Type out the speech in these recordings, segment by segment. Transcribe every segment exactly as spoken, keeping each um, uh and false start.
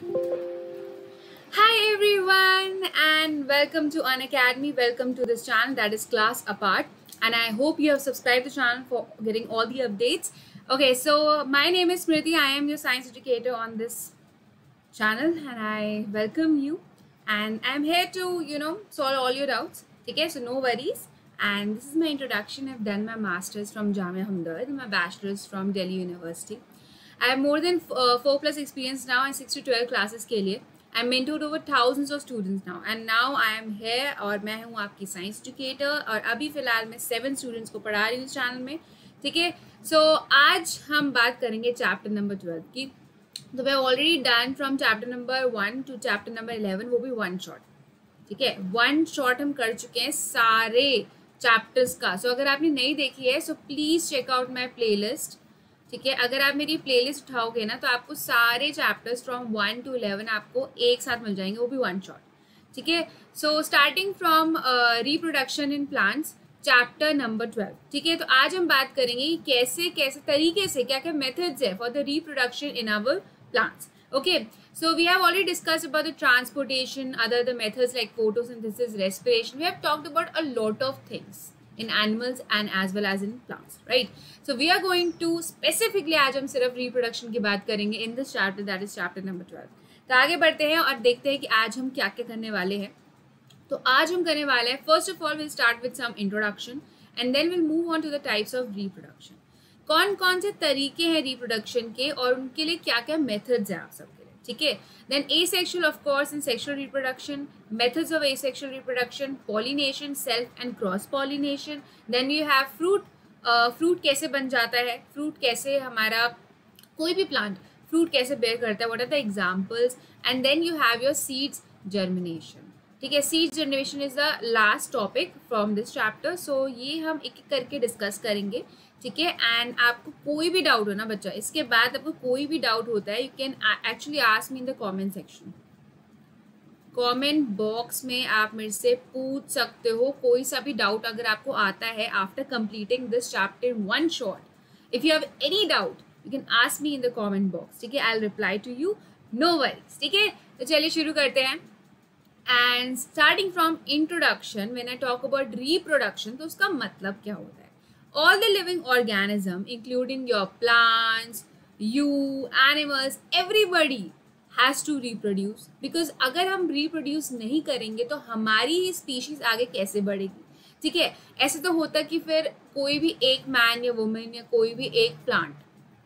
Hi everyone and welcome to Unacademy. Welcome to this channel that is Class Apart, and I hope you have subscribed to the channel for getting all the updates. Okay, so my name is Smriti. I am your science educator on this channel and I welcome you, and I'm here to you know solve all your doubts. Okay, so no worries. And this is my introduction. I've done my master's from Jamia Hamdard and my bachelor's from Delhi University. I have more than uh, four plus experience now in six to twelve classes के लिए. I mentored over thousands of students now, and now I am here और मैं हूँ आपकी science educator, और अभी फ़िलहाल मैं सेवन स्टूडेंट्स को पढ़ा रही हूँ इस चैनल में. ठीक है, सो आज हम बात करेंगे चैप्टर नंबर ट्वेल्व की. तो मैं already done from chapter number one to chapter number eleven, वो भी वन शॉट. ठीक है, वन शॉट हम कर चुके हैं सारे चैप्टर्स का. सो so, अगर आपने नहीं देखी है so please check out my playlist. ठीक है, अगर आप मेरी प्लेलिस्ट उठाओगे ना तो आपको सारे chapters from one to eleven आपको एक साथ मिल जाएंगे, वो भी वन शॉट. ठीक है, so starting from reproduction in plants chapter number twelve. ठीक है, तो आज हम बात करेंगे कि कैसे कैसे तरीके से क्या क्या मेथड्स है for the reproduction in our plants. Okay, so we have already discussed about the transportation, other the methods like photosynthesis, respiration. We have talked about a lot of things in animals and as well as in plants, right? So we are going to specifically आज हम सिर्फ reproduction की बात करेंगे in this chapter, that is chapter number twelve. तो आगे बढ़ते हैं और देखते हैं कि आज हम क्या क्या करने वाले हैं. तो आज हम करने वाले हैं, first of all we'll start with some introduction and then we'll move on to the types of reproduction. कौन कौन से तरीके हैं reproduction के और उनके लिए क्या क्या methods हैं आप सबके लिए. ठीक है, then asexual of course and sexual reproduction, methods of asexual reproduction, pollination, self and cross pollination. Then you have fruit. Fruit uh, कैसे बन जाता है, फ्रूट कैसे हमारा कोई भी प्लांट फ्रूट कैसे बेयर करता है, what are the examples. And then you have your seeds germination. ठीक है, seeds germination is the last topic from this chapter. So ये हम एक एक करके डिस्कस करेंगे. ठीक है, एंड आपको कोई भी डाउट हो ना बच्चा, इसके बाद आपको कोई भी डाउट होता है, you can actually ask me in the comment section. Comment box में आप मेरे से पूछ सकते हो कोई सा भी डाउट अगर आपको आता है after completing this chapter one shot. If you have any doubt you can ask me in the comment box. ठीक है, I will reply to you, no worries. ठीक है, तो चलिए शुरू करते हैं. And starting from introduction, when I talk about reproduction तो उसका मतलब क्या होता है. All the living organism including your plants, you, animals, everybody has to reproduce. Because अगर हम रिप्रोड्यूस नहीं करेंगे तो हमारी ही स्पीशीज़ आगे कैसे बढ़ेगी. ठीक है, ऐसे तो होता कि फिर कोई भी एक मैन या वुमेन या कोई भी एक प्लांट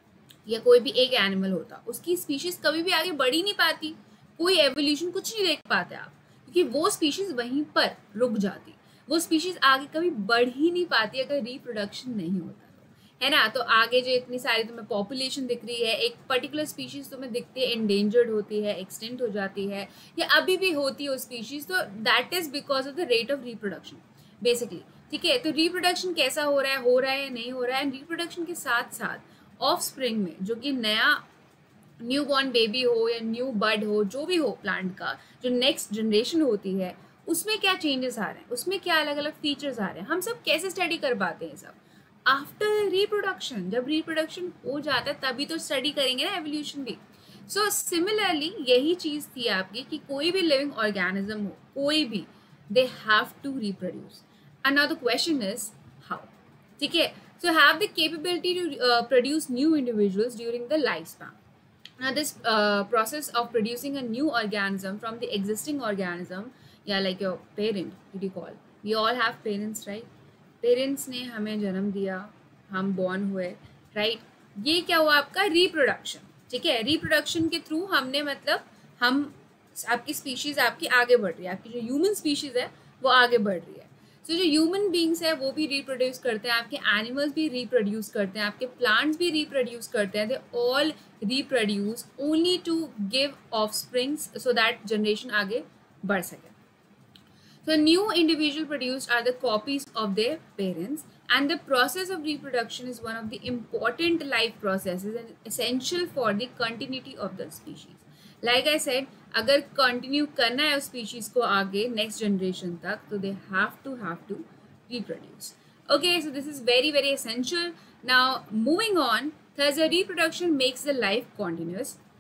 या कोई भी एक एनिमल होता, उसकी स्पीशीज़ कभी भी आगे बढ़ ही नहीं पाती, कोई एवोल्यूशन कुछ नहीं देख पाते आप, क्योंकि वो स्पीशीज़ वहीं पर रुक जाती, वो स्पीशीज़ आगे कभी बढ़ ही नहीं पाती अगर रिप्रोडक्शन नहीं होता, है ना. तो आगे जो इतनी सारी तुम्हें पॉपुलेशन दिख रही है, एक पर्टिकुलर स्पीशीज़ तुम्हें दिखती है एंडेंजर्ड होती है, एक्सटेंट हो जाती है, या अभी भी होती है वो स्पीशीज़, तो that is because of the rate of reproduction basically. ठीक है, तो रिप्रोडक्शन कैसा हो रहा है, हो रहा है या नहीं हो रहा है. एंड रिप्रोडक्शन के साथ साथ ऑफ स्प्रिंग में जो कि नया न्यू बॉर्न बेबी हो या न्यू बड हो, जो भी हो प्लांट का, जो नेक्स्ट जनरेशन होती है, उसमें क्या चेंजेस आ रहे हैं, उसमें क्या अलग अलग फीचर्स आ रहे हैं, हम सब कैसे स्टडी कर पाते हैं सब आफ्टर रिप्रोडक्शन. जब रिप्रोडक्शन हो जाता है तभी तो स्टडी करेंगे ना एवोल्यूशन भी. सो सिमिलरली यही चीज़ थी आपकी कि कोई भी लिविंग ऑर्गेनिज्म हो, कोई भी, they have to reproduce. And now the question is how. ठीक है, so have the capability to produce new individuals during the life span. Now this uh, process of producing a new organism from the existing organism, yeah, like your parent, did you call? We all have parents, right? Parents ने हमें जन्म दिया, हम born हुए, right. ये क्या हुआ आपका रिप्रोडक्शन. ठीक है, रिप्रोडक्शन के थ्रू हमने मतलब हम आपकी स्पीशीज़ आपकी आगे बढ़ रही है, आपकी जो ह्यूमन स्पीशीज़ है वो आगे बढ़ रही है. सो so, जो ह्यूमन बींग्स है वो भी रिप्रोड्यूस करते हैं, आपके एनिमल्स भी रिप्रोड्यूस करते हैं, आपके प्लांट्स भी रिप्रोड्यूस करते हैं. They all reproduce only to give offsprings so that generation आगे बढ़ सके. So new individual produced are the copies of their parents, and the process of reproduction is one of the important life processes and essential for the continuity of the species. Like I said, अगर continue करना है उस species को आगे next generation तक, तो they have to have to reproduce. Okay, so this is very very essential. Now moving on, thus the reproduction makes the life continuous.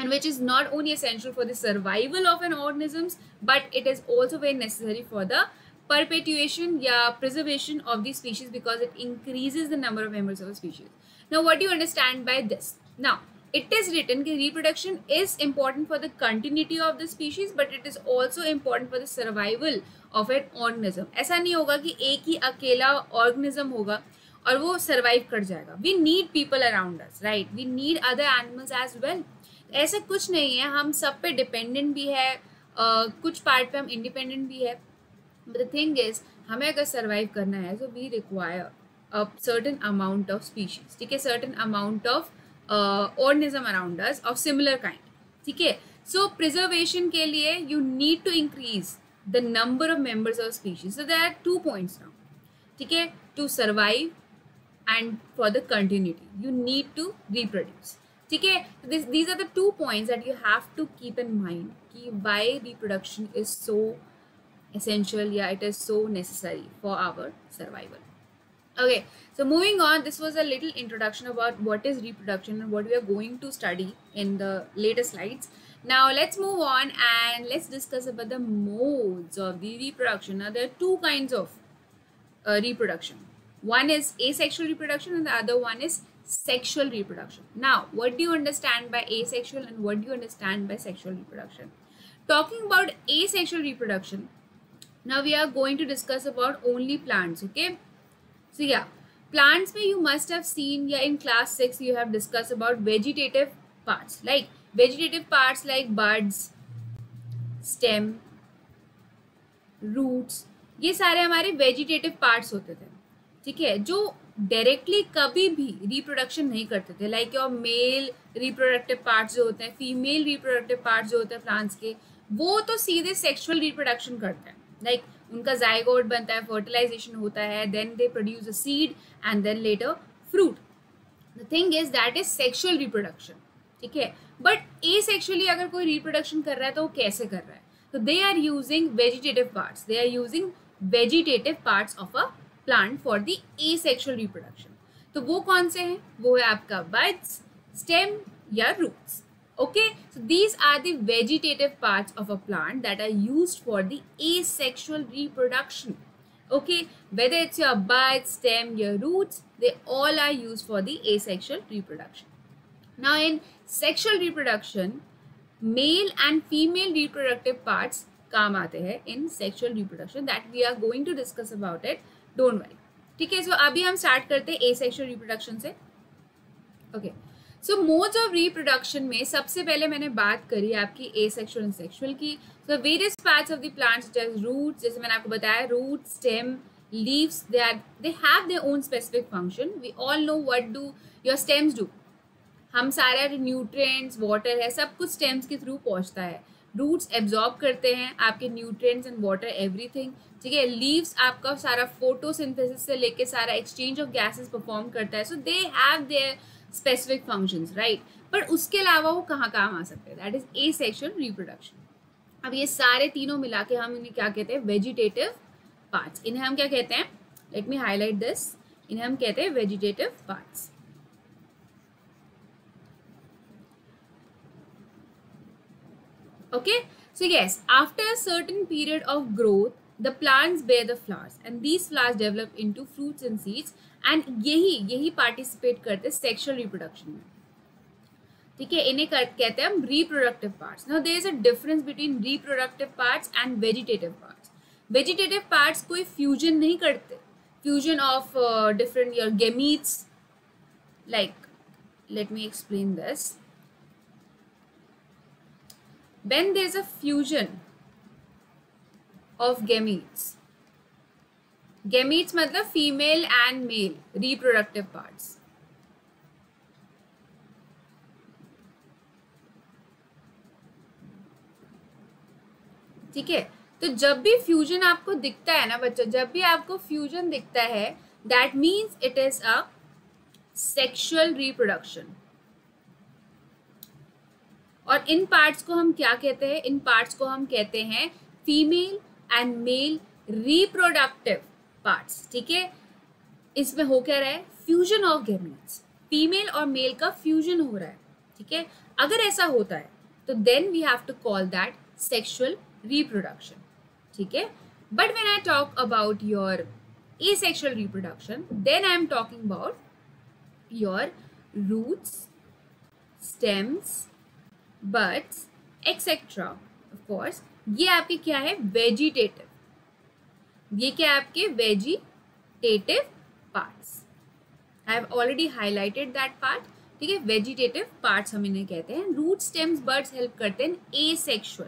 and which is not only essential for the survival of an organisms, but it is also very necessary for the perpetuation या preservation of the species, because it increases the number of members of a species. Now, what do you understand by this? Now, it is written that reproduction is important for the continuity of the species, but it is also important for the survival of an organism. ऐसा नहीं होगा कि एक ही अकेला organism होगा और वो survive कर जाएगा. We need people around us, right? We need other animals as well. ऐसा कुछ नहीं है, हम सब पे dependent भी है, uh, कुछ part पे हम independent भी है. But the thing is, हमें अगर survive करना है, so we require a certain amount of species, ठीक है, certain amount of uh, organism around us of similar kind, ठीक है. So preservation के लिए you need to increase the number of members of species. So there are two points now, ठीक है, to survive and for the continuity you need to reproduce, ठीक है. This these are the two points that you have to keep in mind कि why reproduction is so essential, yeah, it is so necessary for our survival. Okay, so moving on, this was a little introduction about what is reproduction and what we are going to study in the later slides. Now let's move on and let's discuss about the modes of the reproduction. Now there are two kinds of uh, reproduction. One is asexual reproduction and the other one is sexual reproduction. Now, what do you understand by asexual and what do you understand by sexual reproduction? Talking about asexual reproduction, now we are going to discuss about only plants, okay? So yeah, plants में you must have seen, yeah, in class six you have discussed about vegetative parts, like vegetative parts like buds, stem, roots, ये सारे हमारे vegetative parts होते थे, ठीक है, जो directly कभी भी रिप्रोडक्शन नहीं करते थे. Like your male reproductive parts जो होते हैं, फीमेल रिप्रोडक्टिव पार्ट्स जो होते हैं प्लांट्स के, वो तो सीधे सेक्सुअल रिप्रोडक्शन करते हैं. लाइक like, उनका जाइगोट बनता है, फर्टिलाइजेशन होता है, then they produce a seed and then later fruit. The thing is that is sexual reproduction, ठीक है. बट एसेक्सुअली अगर कोई रिप्रोडक्शन कर रहा है तो वो कैसे कर रहा है? तो they are using vegetative parts, they are using vegetative parts of a plant for the asexual reproduction. तो वो कौन से हैं? वो है आपका buds, stem या roots. Okay, so these are the vegetative parts of a plant that are used for the asexual reproduction. Okay, whether it's your buds, stem, your roots, they all are used for the asexual reproduction. Now in sexual reproduction, male and female reproductive parts काम आते हैं in sexual reproduction, that we are going to discuss about it. Don't worry, ठीक है. So अभी हम start करते हैं asexual reproduction से. Okay, so modes of reproduction में सबसे पहले मैंने बात करी आपकी एसेक्सुअल एंड सेक्सुअल की. So various parts of the plants such as roots, जैसे मैंने आपको बताया, root, stem, leaves, they are they have their own specific function. We all know what do your stems do. हम सारे nutrients, water है, सब कुछ स्टेम्स के थ्रू पहुंचता है. रूट्स एब्जॉर्ब करते हैं आपके न्यूट्रिएंट्स एंड वाटर, एवरीथिंग, ठीक है. लीव्स आपका सारा फोटोसिंथेसिस से लेके सारा एक्सचेंज ऑफ गैसेस परफॉर्म करता है. So they have their specific functions, right. पर उसके अलावा वो कहाँ काम आ सकते हैं? That is asexual reproduction. अब ये सारे तीनों मिला के हम इन्हें क्या कहते हैं? Vegetative parts. इन्हें हम क्या कहते हैं? Let me highlight this. इन्हें हम कहते हैं vegetative parts. Okay, so yes, after a certain period of growth, the plants bear the flowers and these flowers develop into fruits and seeds, and यही यही participate करते हैं sexual reproduction में, ठीक है. इन्हें कहते हैं हम reproductive parts. Now there is a difference between reproductive parts and vegetative parts. Vegetative parts कोई fusion नहीं करते, fusion of uh, different your gametes. Like, let me explain this. When there is a fusion of gametes, gametes मतलब female and male reproductive parts, ठीक है. तो जब भी fusion आपको दिखता है ना बच्चों, जब भी आपको फ्यूजन दिखता है, that means it is a sexual reproduction. और इन पार्ट्स को हम क्या कहते हैं? इन पार्ट्स को हम कहते हैं female and male reproductive parts, ठीक है. इसमें हो क्या रहा है? Fusion of gametes. फीमेल और मेल का फ्यूजन हो रहा है, ठीक है. अगर ऐसा होता है तो then we have to call that sexual reproduction, ठीक है. But when I talk about your asexual reproduction, then I am talking about your roots, stems, buds, et cetera. Of course, ये आपके क्या है, वेजिटेटिव. ये क्या आपके vegetative parts. I have already highlighted that part, ठीक है. वेजिटेटिव पार्ट्स हम इन्हें कहते हैं. रूट, स्टेम्स, बड्स हेल्प करते हैं एसेक्सुअल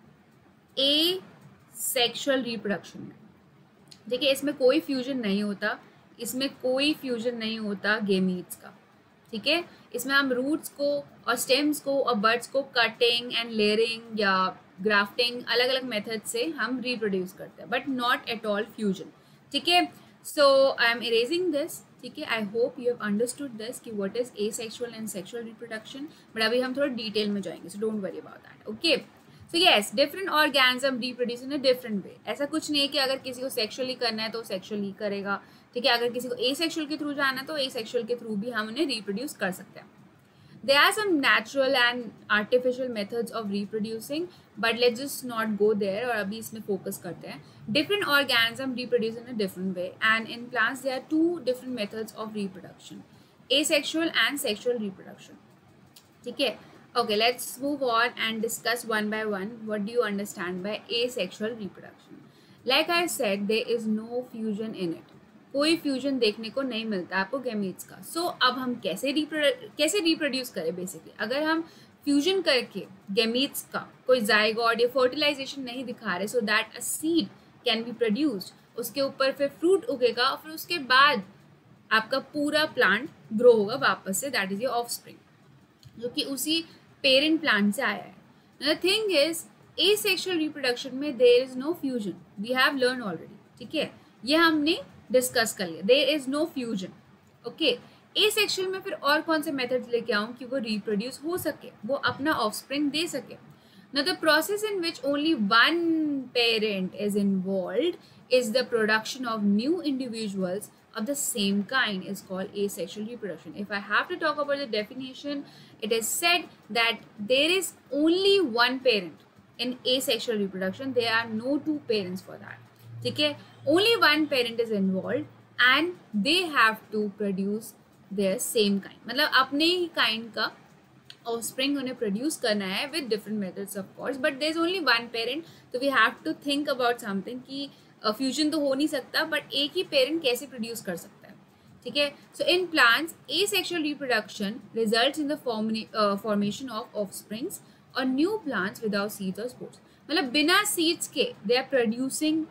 एसेक्सुअल रिप्रोडक्शन में. देखिए, इसमें कोई फ्यूजन नहीं होता, इसमें कोई फ्यूजन नहीं होता गेमीट्स का, ठीक है. इसमें हम रूट्स को और स्टेम्स को और बर्ड्स को कटिंग एंड लेयरिंग या ग्राफ्टिंग अलग अलग मेथड से हम रिप्रोड्यूस करते हैं, but not at all fusion, ठीक है. So I am erasing this, ठीक है. I hope you have understood this कि what is asexual and sexual reproduction. But अभी हम थोड़ा डिटेल में जाएंगे, so don't worry about that. Okay, so yes, different organism reproduce in a different way. ऐसा कुछ नहीं है कि अगर किसी को सेक्सुअली करना है तो सेक्सुअली करेगा, ठीक है. अगर किसी को एसेक्सुअल के थ्रू जाना है तो एसेक्सुअल के थ्रू भी हम उन्हें रिप्रोड्यूस कर सकते हैं. There are some natural and artificial methods of reproducing, but let's just not go there और अभी इसमें focus करते हैं. Different organisms reproduce in a different way, and in plants there are two different methods of reproduction: asexual and sexual reproduction. ठीक है. Okay, let's move on and discuss one by one. What do you understand by asexual reproduction? Like I said, there is no fusion in it. कोई fusion देखने को नहीं मिलता आपको gametes का. सो so, अब हम कैसे रिप्रो कैसे रिप्रोड्यूस करें. बेसिकली अगर हम फ्यूजन करके गैमीट्स का कोई जाइगोट या फर्टिलाइजेशन नहीं दिखा रहे, so that a seed can be produced, उसके ऊपर फिर फ्रूट उगेगा और फिर उसके बाद आपका पूरा प्लांट ग्रो होगा वापस से, दैट इज योर ऑफस्प्रिंग, जो कि उसी पेरेंट प्लांट से आया है. The thing is asexual reproduction में there is no fusion. We have learn already, ठीक है. ये हमने डिस्कस कर लिया. There is no fusion. Okay, asexual में फिर और कौन से मेथड्स लेके आऊँ कि वो रिप्रोड्यूस हो सके, वो अपना ऑफस्प्रिंग दे सके. Now the process in which only one parent is involved is the production of new individuals of the same kind is called asexual reproduction. If I have to talk about the definition, it is said that there is only one parent in asexual reproduction. There are no two parents for that. ठीक है. Only one parent is involved and they have to produce their same kind. मतलब अपने ही kind का offspring उन्हें produce करना है with different methods of course, but there is only one parent, so we have to think about something कि fusion uh, तो हो नहीं सकता, बट एक ही पेरेंट कैसे प्रोड्यूस कर सकता है, ठीक है. So in plants asexual reproduction results in the formation of offsprings और न्यू प्लांट्स विदाउट सीड्स और स्पोर्स. मतलब बिना सीड्स के they are producing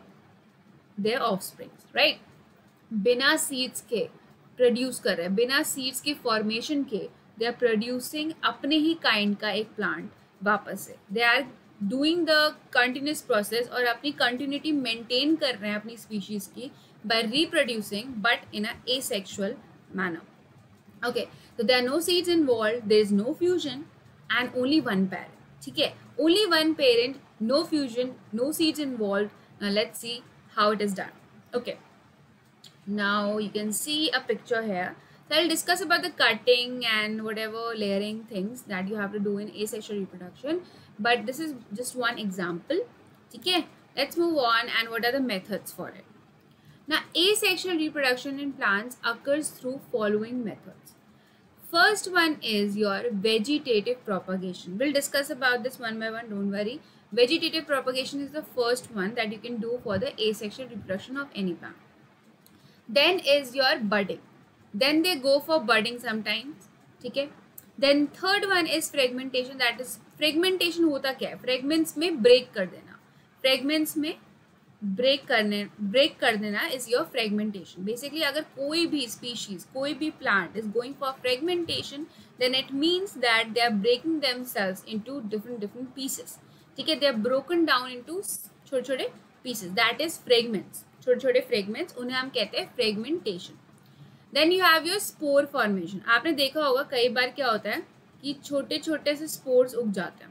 their offsprings, right. बिना सीड्स के प्रोड्यूस कर रहे हैं, बिना सीड्स के फॉर्मेशन के दे आर प्रोड्यूसिंग अपने ही काइंड का एक प्लांट वापस से. They are doing the continuous process और अपनी कंटिन्यूटी मेंटेन कर रहे हैं अपनी स्पीशीज की by reproducing, but in a asexual manner. Okay, so there are no seeds involved, there is no fusion and only one parent. ठीक है, only one parent, no fusion, no seeds involved. Now let's see how it is done. Okay, now you can see a picture here. So I'll discuss about the cutting and whatever layering things that you have to do in asexual reproduction, but this is just one example. Okay, let's move on. And what are the methods for it? Now, asexual reproduction in plants occurs through following methods. First one is your vegetative propagation. We'll discuss about this one by one, don't worry. Vegetative propagation is the first one that you can do for the asexual reproduction of any plant. Then is your budding. Then they go for budding sometimes. Okay. Then third one is fragmentation. That is, fragmentation होता क्या है? Fragments में break कर देना. Fragments में break करने break कर देना is your fragmentation. Basically, अगर कोई भी species, कोई भी plant is going for fragmentation, then it means that they are breaking themselves into different different pieces. ठीक है, they are broken down into छोटे छोटे pieces. That is fragments. छोटे छोटे fragments, उन्हें हम कहते हैं fragmentation. Then you have your spore formation. आपने देखा होगा कई बार क्या होता है कि छोटे छोटे से spores उग जाते हैं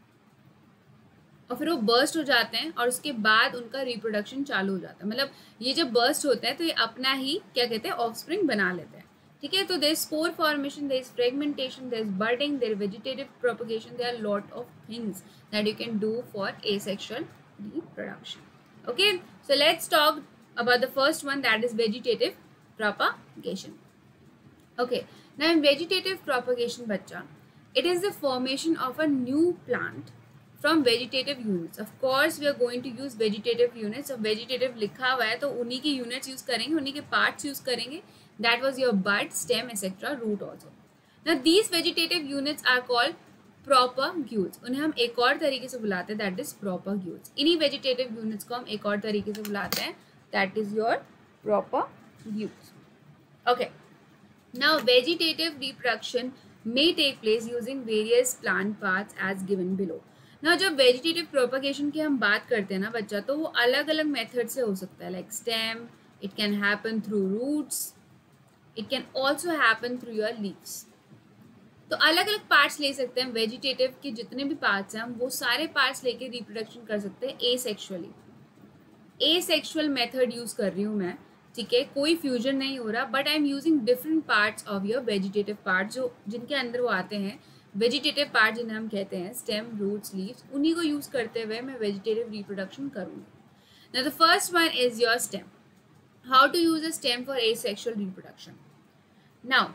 और फिर वो बर्स्ट हो जाते हैं और उसके बाद उनका रिप्रोडक्शन चालू हो जाता है. मतलब ये जब बर्स्ट होता है तो ये अपना ही क्या कहते हैं ऑफस्प्रिंग बना लेते हैं. ठीक है, तो there is spore formation, there is fragmentation, there is budding, there vegetative propagation, there are lot of things that you can do for asexual reproduction. Okay, so let's talk about the first one, that is vegetative propagation. Okay, now in vegetative propagation bachcha, it is the formation of a new plant from vegetative units. Of course we are going to use vegetative units. अब vegetative लिखा हुआ है तो उन्हीं की units use करेंगे, उन्हीं के parts use करेंगे. That was your bud, stem, et cetera, root also. Now these vegetative units are called propagules. उन्हें हम एक और तरीके से बुलाते हैं, that is propagules. इन्हीं vegetative units को हम एक और तरीके से बुलाते हैं, that is your propagules. Okay. Now vegetative reproduction may take place using various plant parts as given below. Now जब वेजिटेटिव प्रोपगेशन की हम बात करते हैं ना बच्चा, तो वो अलग अलग मेथड से हो सकता है, like stem, it can happen through roots, it can also happen through your leaves. तो अलग अलग पार्ट्स ले सकते हैं. वेजिटेटिव के जितने भी पार्ट्स हैं हम वो सारे पार्ट्स लेके रिप्रोडक्शन कर सकते हैं एसेक्सुअली. एसेक्सुअल मेथड यूज कर रही हूँ मैं, ठीक है, कोई फ्यूजन नहीं हो रहा, but I am using different parts of your vegetative part, जो जिनके अंदर वो आते हैं वेजिटेटिव पार्ट जिन्हें हम कहते हैं स्टेम, रूट्स, लीव्स, उन्हीं को यूज करते हुए मैं वेजिटेटिव रिप्रोडक्शन करूँगी. Now the first one is your stem. How to use a stem for asexual reproduction. Now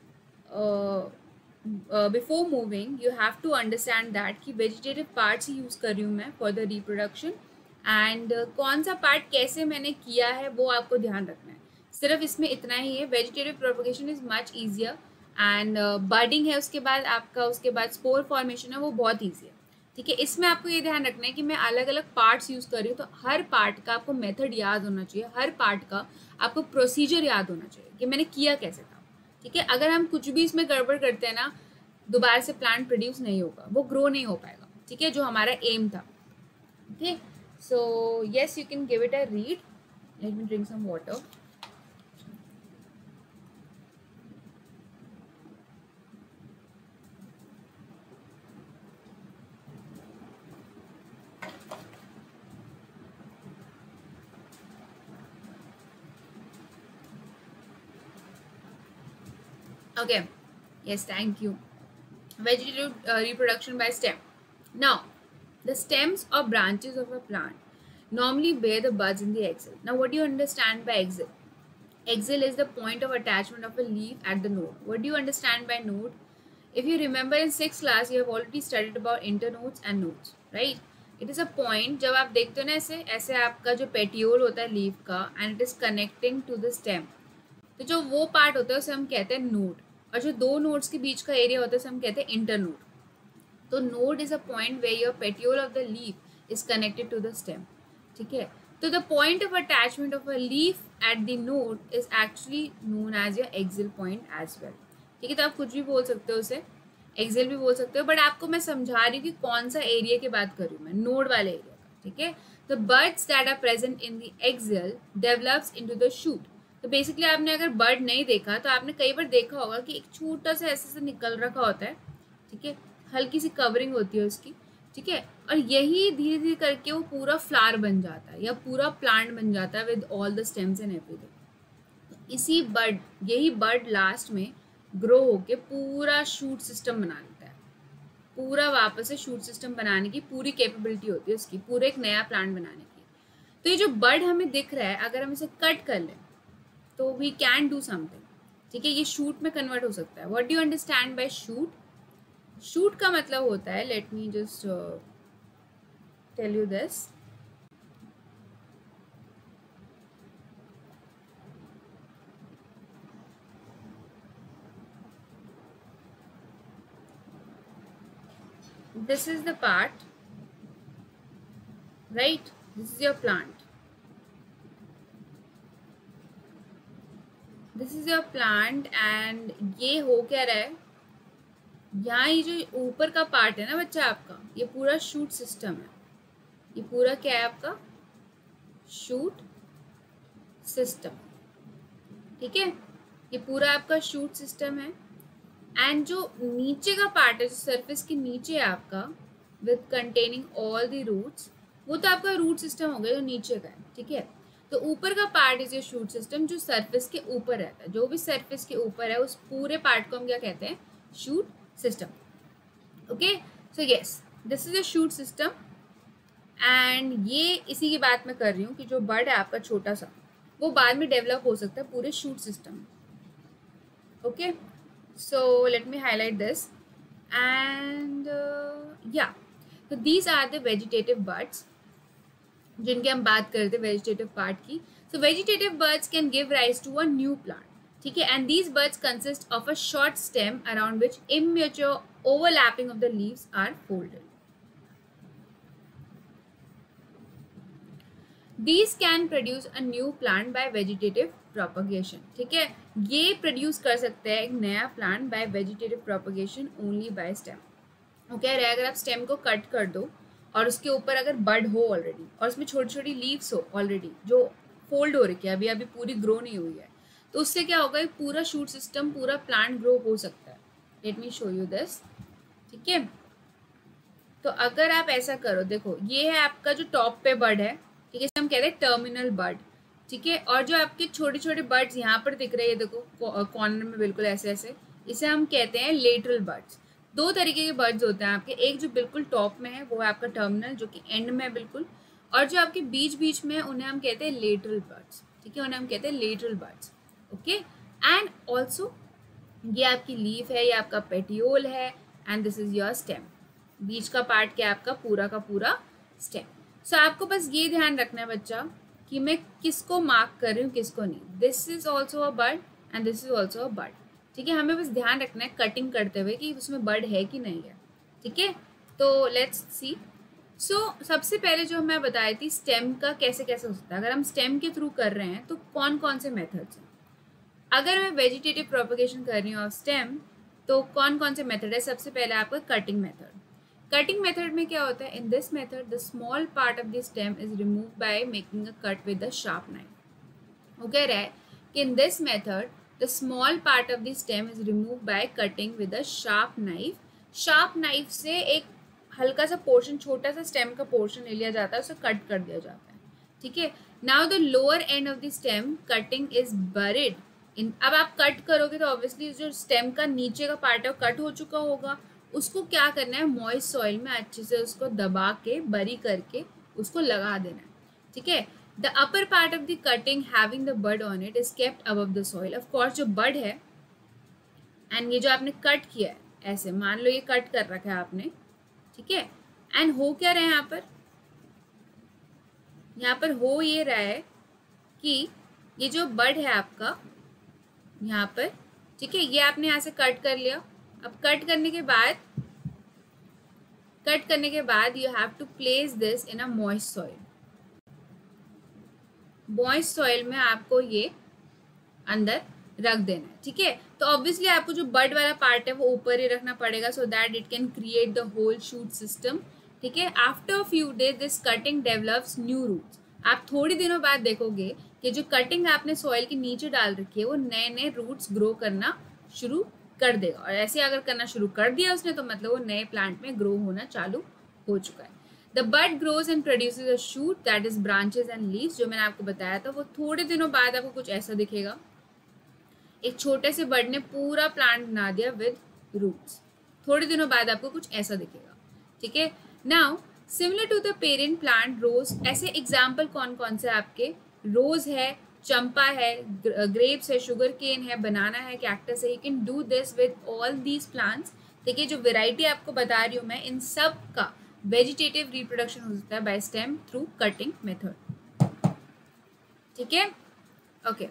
before moving you have to understand that कि वेजिटेटिव पार्ट्स ही use कर रही हूँ मैं for the reproduction, and uh, कौन सा part कैसे मैंने किया है वो आपको ध्यान रखना है. सिर्फ इसमें इतना ही है. Vegetative propagation is much easier, and budding है उसके बाद आपका, उसके बाद स्पोर फॉर्मेशन है, वो बहुत ईजी है. ठीक है, इसमें आपको ये ध्यान रखना है कि मैं अलग अलग पार्ट्स यूज़ कर रही हूँ, तो हर पार्ट का आपको मेथड याद होना चाहिए, हर पार्ट का आपको प्रोसीजर याद होना चाहिए कि मैंने किया कैसे था. ठीक है, अगर हम कुछ भी इसमें गड़बड़ करते हैं ना, दोबारा से प्लांट प्रोड्यूस नहीं होगा, वो ग्रो नहीं हो पाएगा. ठीक है, जो हमारा एम था. ओके, so yes, you can give it a read. Let me drink some water. Okay, yes, thank you. Vegetative uh, reproduction by stem. Now the stems or branches of a plant normally bear the buds in the axil. Now what do you understand by axil? Axil is the point of attachment of a leaf at the node. What do you understand by node? If you remember in sixth class you have already studied about internodes and nodes, right? It is a point, जब आप देखते हो ना ऐसे ऐसे आपका जो petiole होता है लीफ का, and it is connecting to the stem, तो जो वो पार्ट होता है उसे हम कहते हैं नोड, और जो दो नोड्स के बीच का एरिया होता है उसे हम कहते हैं इंटरनोड. तो node is a point where your petiole of the leaf is connected to the stem. ठीक है, तो the point of attachment of a leaf at the node is actually known as your axil point as well. ठीक है, तो आप कुछ भी बोल सकते हो, उसे एक्सिल भी बोल सकते हो, बट आपको मैं समझा रही हूँ कि कौन सा एरिया की बात कर रही हूँ मैं, नोड वाले एरिया का. ठीक है, the buds that are present in the axil develops into the shoot. तो बेसिकली आपने अगर बर्ड नहीं देखा तो आपने कई बार देखा होगा कि एक छोटा सा ऐसे से निकल रखा होता है. ठीक है, हल्की सी कवरिंग होती है उसकी. ठीक है, और यही धीरे धीरे करके वो पूरा फ्लावर बन जाता है या पूरा प्लांट बन जाता है with all the stems and everything. तो इसी बर्ड यही बर्ड लास्ट में ग्रो होके पूरा शूट सिस्टम बना लेता है. पूरा वापस से शूट सिस्टम बनाने की पूरी कैपेबिलिटी होती है उसकी, पूरे एक नया प्लांट बनाने की. तो ये जो बर्ड हमें दिख रहा है, अगर हम इसे कट कर लें तो वी कैन डू समथिंग. ठीक है, ये शूट में कन्वर्ट हो सकता है. What do you understand by shoot? Shoot का मतलब होता है, let me just tell you this. This is the part, right? This is your plant. This is your plant and ये हो क्या रहा है, यहाँ ये जो ऊपर का पार्ट है ना बच्चा आपका, ये पूरा शूट सिस्टम है. ये पूरा क्या है आपका? Shoot system. ठीक है, ये पूरा आपका शूट सिस्टम है. एंड जो नीचे का पार्ट है, जो सरफेस के नीचे है आपका, with containing all the roots, वो तो आपका रूट सिस्टम हो गया जो नीचे का है. ठीक है, तो ऊपर का part is your shoot system, जो सरफेस के ऊपर रहता है, जो भी सरफेस के ऊपर है उस पूरे पार्ट को हम क्या कहते हैं, shoot system. Okay, so yes this is a shoot system and ये इसी की बात मैं कर रही हूँ कि जो बर्ड है आपका छोटा सा, वो बाद में डेवलप हो सकता है पूरे शूट सिस्टम में। Okay, so let me highlight this and या, तो these are the vegetative buds जिनके हम बात करते हैं वेजिटेटिव पार्ट की। So vegetative buds can give rise to a new plant, ठीक है, and these buds consist of a short stem around which immature overlapping of the leaves are folded. These can produce a new plant by vegetative propagation, ठीक है, ये produce कर सकते हैं एक नया plant by vegetative propagation only by stem. वो कह रहे हैं अगर आप स्टेम को कट कर दो और उसके ऊपर अगर बड हो ऑलरेडी और उसमें छोटी छोटी लीव्स हो ऑलरेडी जो फोल्ड हो रखी है, अभी अभी पूरी ग्रो नहीं हुई है, तो उससे क्या होगा, पूरा शूट सिस्टम, पूरा प्लांट ग्रो हो सकता है। Let me show you this, ठीक है। तो अगर आप ऐसा करो, देखो ये है आपका जो टॉप पे बर्ड है, ठीक है, हम कहते हैं टर्मिनल बर्ड, ठीक है, और जो आपके छोटे छोटे बर्ड्स यहाँ पर दिख रहे हैं, देखो कॉर्नर में बिल्कुल ऐसे ऐसे, इसे हम कहते हैं लेटरल बर्ड्स। दो तरीके के बर्ड्स होते हैं आपके, एक जो बिल्कुल टॉप में है वो है आपका टर्मिनल, जो कि एंड में है बिल्कुल, और जो आपके बीच बीच में है उन्हें हम कहते हैं लेटरल बर्ड्स, ठीक है, उन्हें हम कहते हैं lateral buds. Okay, and also ये आपकी लीफ है, ये आपका पेटियोल है, and this is your stem. बीच का पार्ट क्या है आपका, पूरा का पूरा स्टेम। सो so, आपको बस ये ध्यान रखना है बच्चा कि मैं किसको मार्क कर रही हूँ किसको नहीं। This is also a bud and this is also a bud, ठीक है, हमें बस ध्यान रखना है कटिंग करते हुए कि उसमें बर्ड है कि नहीं है, ठीक है। तो लेट्स सी। सो सबसे पहले जो मैं बताई थी स्टेम का कैसे कैसे हो सकता है, अगर हम स्टेम के थ्रू कर रहे हैं तो कौन कौन से मेथड्स हैं। अगर मैं वेजिटेटिव प्रोपगेशन कर रही हूँ ऑफ स्टेम तो कौन कौन से मेथड है। सबसे पहले आपका कटिंग मेथड। कटिंग मेथड में क्या होता है, in this method the small part of the stem is remove by making a cut with the sharp knife. वो कह रहा है कि in this method the small part of the stem is remove by cutting with a sharp knife. Sharp knife से एक हल्का सा portion, छोटा सा स्टेम का पोर्शन ले लिया जाता है, उसे कट कर दिया जाता है, ठीक है। Now the lower end of the stem cutting is buried in. अब आप कट करोगे तो ऑब्वियसली जो स्टेम का नीचे का पार्ट है वो कट हो चुका होगा, उसको क्या करना है, मॉइस्ट सॉइल में अच्छे से उसको दबा के बरी करके उसको लगा देना है, ठीक है। The upper part of the cutting having the bud on it is kept above the soil. Of course जो बड है एंड ये जो आपने कट किया है, ऐसे मान लो ये कट कर रखा है आपने, ठीक है, एंड हो क्या रहा है यहाँ पर, यहाँ पर हो ये रहा है कि ये जो बड है आपका यहाँ पर, ठीक है, ये आपने यहाँ से कट कर लिया। अब कट करने के बाद कट करने के बाद you have to place this in a moist soil. Moist soil में आपको ये अंदर रख देना है, ठीक है। तो ऑब्वियसली आपको जो बड वाला पार्ट है वो ऊपर ही रखना पड़ेगा so that it can create the whole shoot system, ठीक है। After few days this cutting develops new roots. आप थोड़ी दिनों बाद देखोगे कि जो कटिंग आपने सॉइल के नीचे डाल रखी है वो नए नए रूट्स ग्रो करना शुरू कर देगा, और ऐसे अगर करना शुरू कर दिया उसने तो मतलब वो नए प्लांट में ग्रो होना चालू हो चुका है। The bud grows and produces a shoot that is branches and leaves. जो मैंने आपको बताया था वो थोड़े दिनों बाद आपको कुछ ऐसा दिखेगा, एक छोटे से बड ने पूरा प्लांट बना दिया विद रूट्स। थोड़े दिनों बाद आपको कुछ ऐसा दिखेगा, ठीक है। Now similar to the parent plant rose, ऐसे एग्जाम्पल कौन कौन से आपके, रोज है, चंपा है, ग्रेप्स है, शुगर केन है, बनाना है, कैक्टस है। You can do this with all these plants, ठीक है। जो वेराइटी आपको बता रही हूँ मैं, इन सब का वेजिटेटिव रिप्रोडक्शन हो सकता है by stem through cutting method, ठीक है। Okay,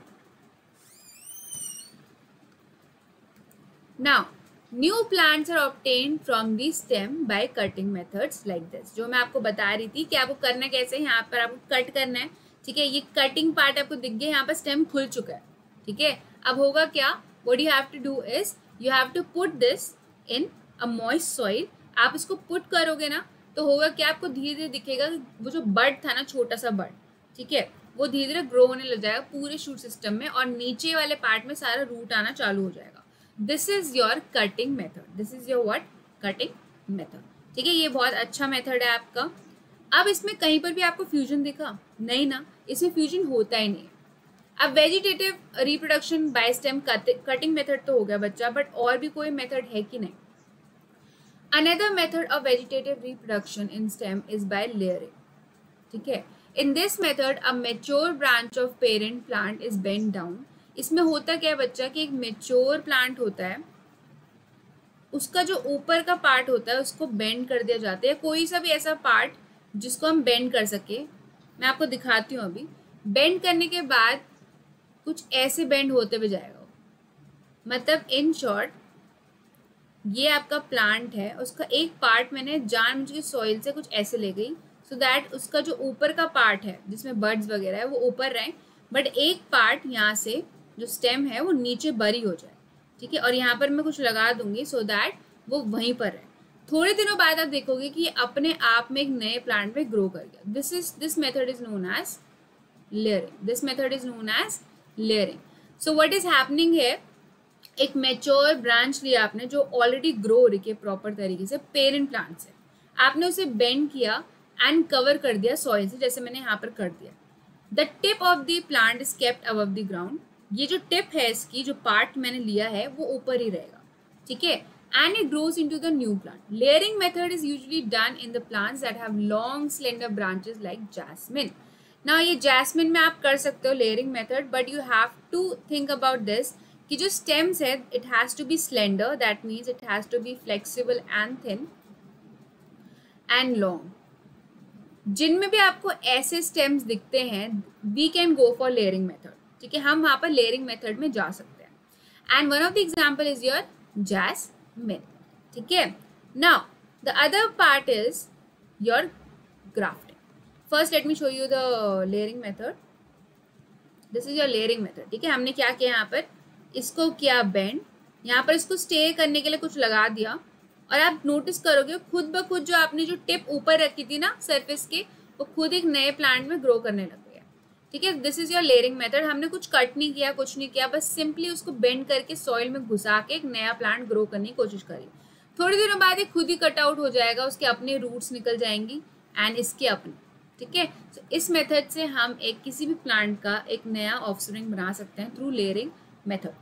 now new plants are obtained from the stem by cutting methods like this. जो मैं आपको बता रही थी कि आपको करना कैसे, यहाँ पर आपको कट करना है, ठीक है। ये कटिंग पार्ट आपको दिख गया, यहाँ पर स्टेम खुल चुका है, ठीक है। अब होगा क्या, what you have to do is you have to put this in a moist soil. आप इसको पुट करोगे ना तो होगा क्या, आपको धीरे धीरे दिखेगा वो जो बड था ना, छोटा सा बड, ठीक है, वो धीरे धीरे ग्रो होने लग जाएगा पूरे शूट सिस्टम में, और नीचे वाले पार्ट में सारा रूट आना चालू हो जाएगा। This is your cutting method, this is your what, cutting method, ठीक है। ये बहुत अच्छा मेथड है आपका। अब इसमें कहीं पर भी आपको फ्यूजन दिखा? नहीं ना, इसमें फ्यूजन होता ही नहीं है। अब vegetative reproduction by stem cutting method तो हो गया बच्चा, बट और भी कोई मेथड है कि नहीं? Another method of vegetative reproduction in stem is by layering, ठीक है। In this method a mature branch of parent plant is bend down. इसमें होता क्या है बच्चा कि एक मेच्योर प्लांट होता है, उसका जो ऊपर का पार्ट होता है उसको बेंड कर दिया जाता है। कोई सा भी ऐसा पार्ट जिसको हम बेंड कर सके, मैं आपको दिखाती हूँ अभी। बेंड करने के बाद कुछ ऐसे बेंड होते हुए जाएगा, मतलब इन शॉर्ट ये आपका प्लांट है, उसका एक पार्ट मैंने जानबूझ के सॉइल से कुछ ऐसे ले गई सो so दैट उसका जो ऊपर का पार्ट है जिसमें बर्ड्स वगैरह है वो ऊपर रहे, बट एक पार्ट यहाँ से जो स्टेम है वो नीचे बरी हो जाए, ठीक है। और यहाँ पर मैं कुछ लगा दूंगी सो so दैट वो वहीं पर रहे। थोड़े दिनों बाद आप देखोगे कि अपने आप में एक नए प्लांट में ग्रो कर गया। This is this method is known as layering. This method is known as layering. So what is happening है, एक मैच्योर ब्रांच लिया आपने जो ऑलरेडी ग्रो हो रही है प्रॉपर तरीके से पेरेंट प्लांट से, आपने उसे बेंड किया एंड कवर कर दिया सॉइल से, जैसे मैंने यहाँ पर कर दिया। The tip of the plant is kept above the ground. ये जो टिप है इसकी, जो पार्ट मैंने लिया है वो ऊपर ही रहेगा, ठीक है। And it grows into the new plant. Layering method is usually done in the plants that have long slender branches like jasmine. ना ये जैस्मिन में आप कर सकते हो layering method, but you have to think about this कि जो stems है it has to be slender, that means it has to be flexible and thin and long. जिनमें भी आपको ऐसे स्टेम्स दिखते हैं we can go for layering method, ठीक है। हम वहाँ पर लेयरिंग मेथड में जा सकते हैं। And one of the example is your jasmine, ठीक है। Now the other part is your grafting. First let me show you the layering method. This is your layering method, ठीक है। हमने क्या किया, यहाँ पर इसको किया बेंड, यहाँ पर इसको स्टे करने के लिए कुछ लगा दिया, और आप नोटिस करोगे खुद ब खुद जो आपने जो टिप ऊपर रखी थी ना सरफेस के, वो खुद एक नए प्लांट में ग्रो करने लग गया, ठीक है। This is your layering method. हमने कुछ कट नहीं किया, कुछ नहीं किया, बस सिंपली उसको बेंड करके सॉइल में घुसा के एक नया प्लांट ग्रो करने की कोशिश करी। थोड़ी दिनों बाद ये खुद ही कट आउट हो जाएगा, उसके अपने रूट्स निकल जाएंगी एंड इसके अपने, ठीक है। so, इस मेथड से हम एक किसी भी प्लांट का एक नया ऑफस्प्रिंग बना सकते हैं through layering method.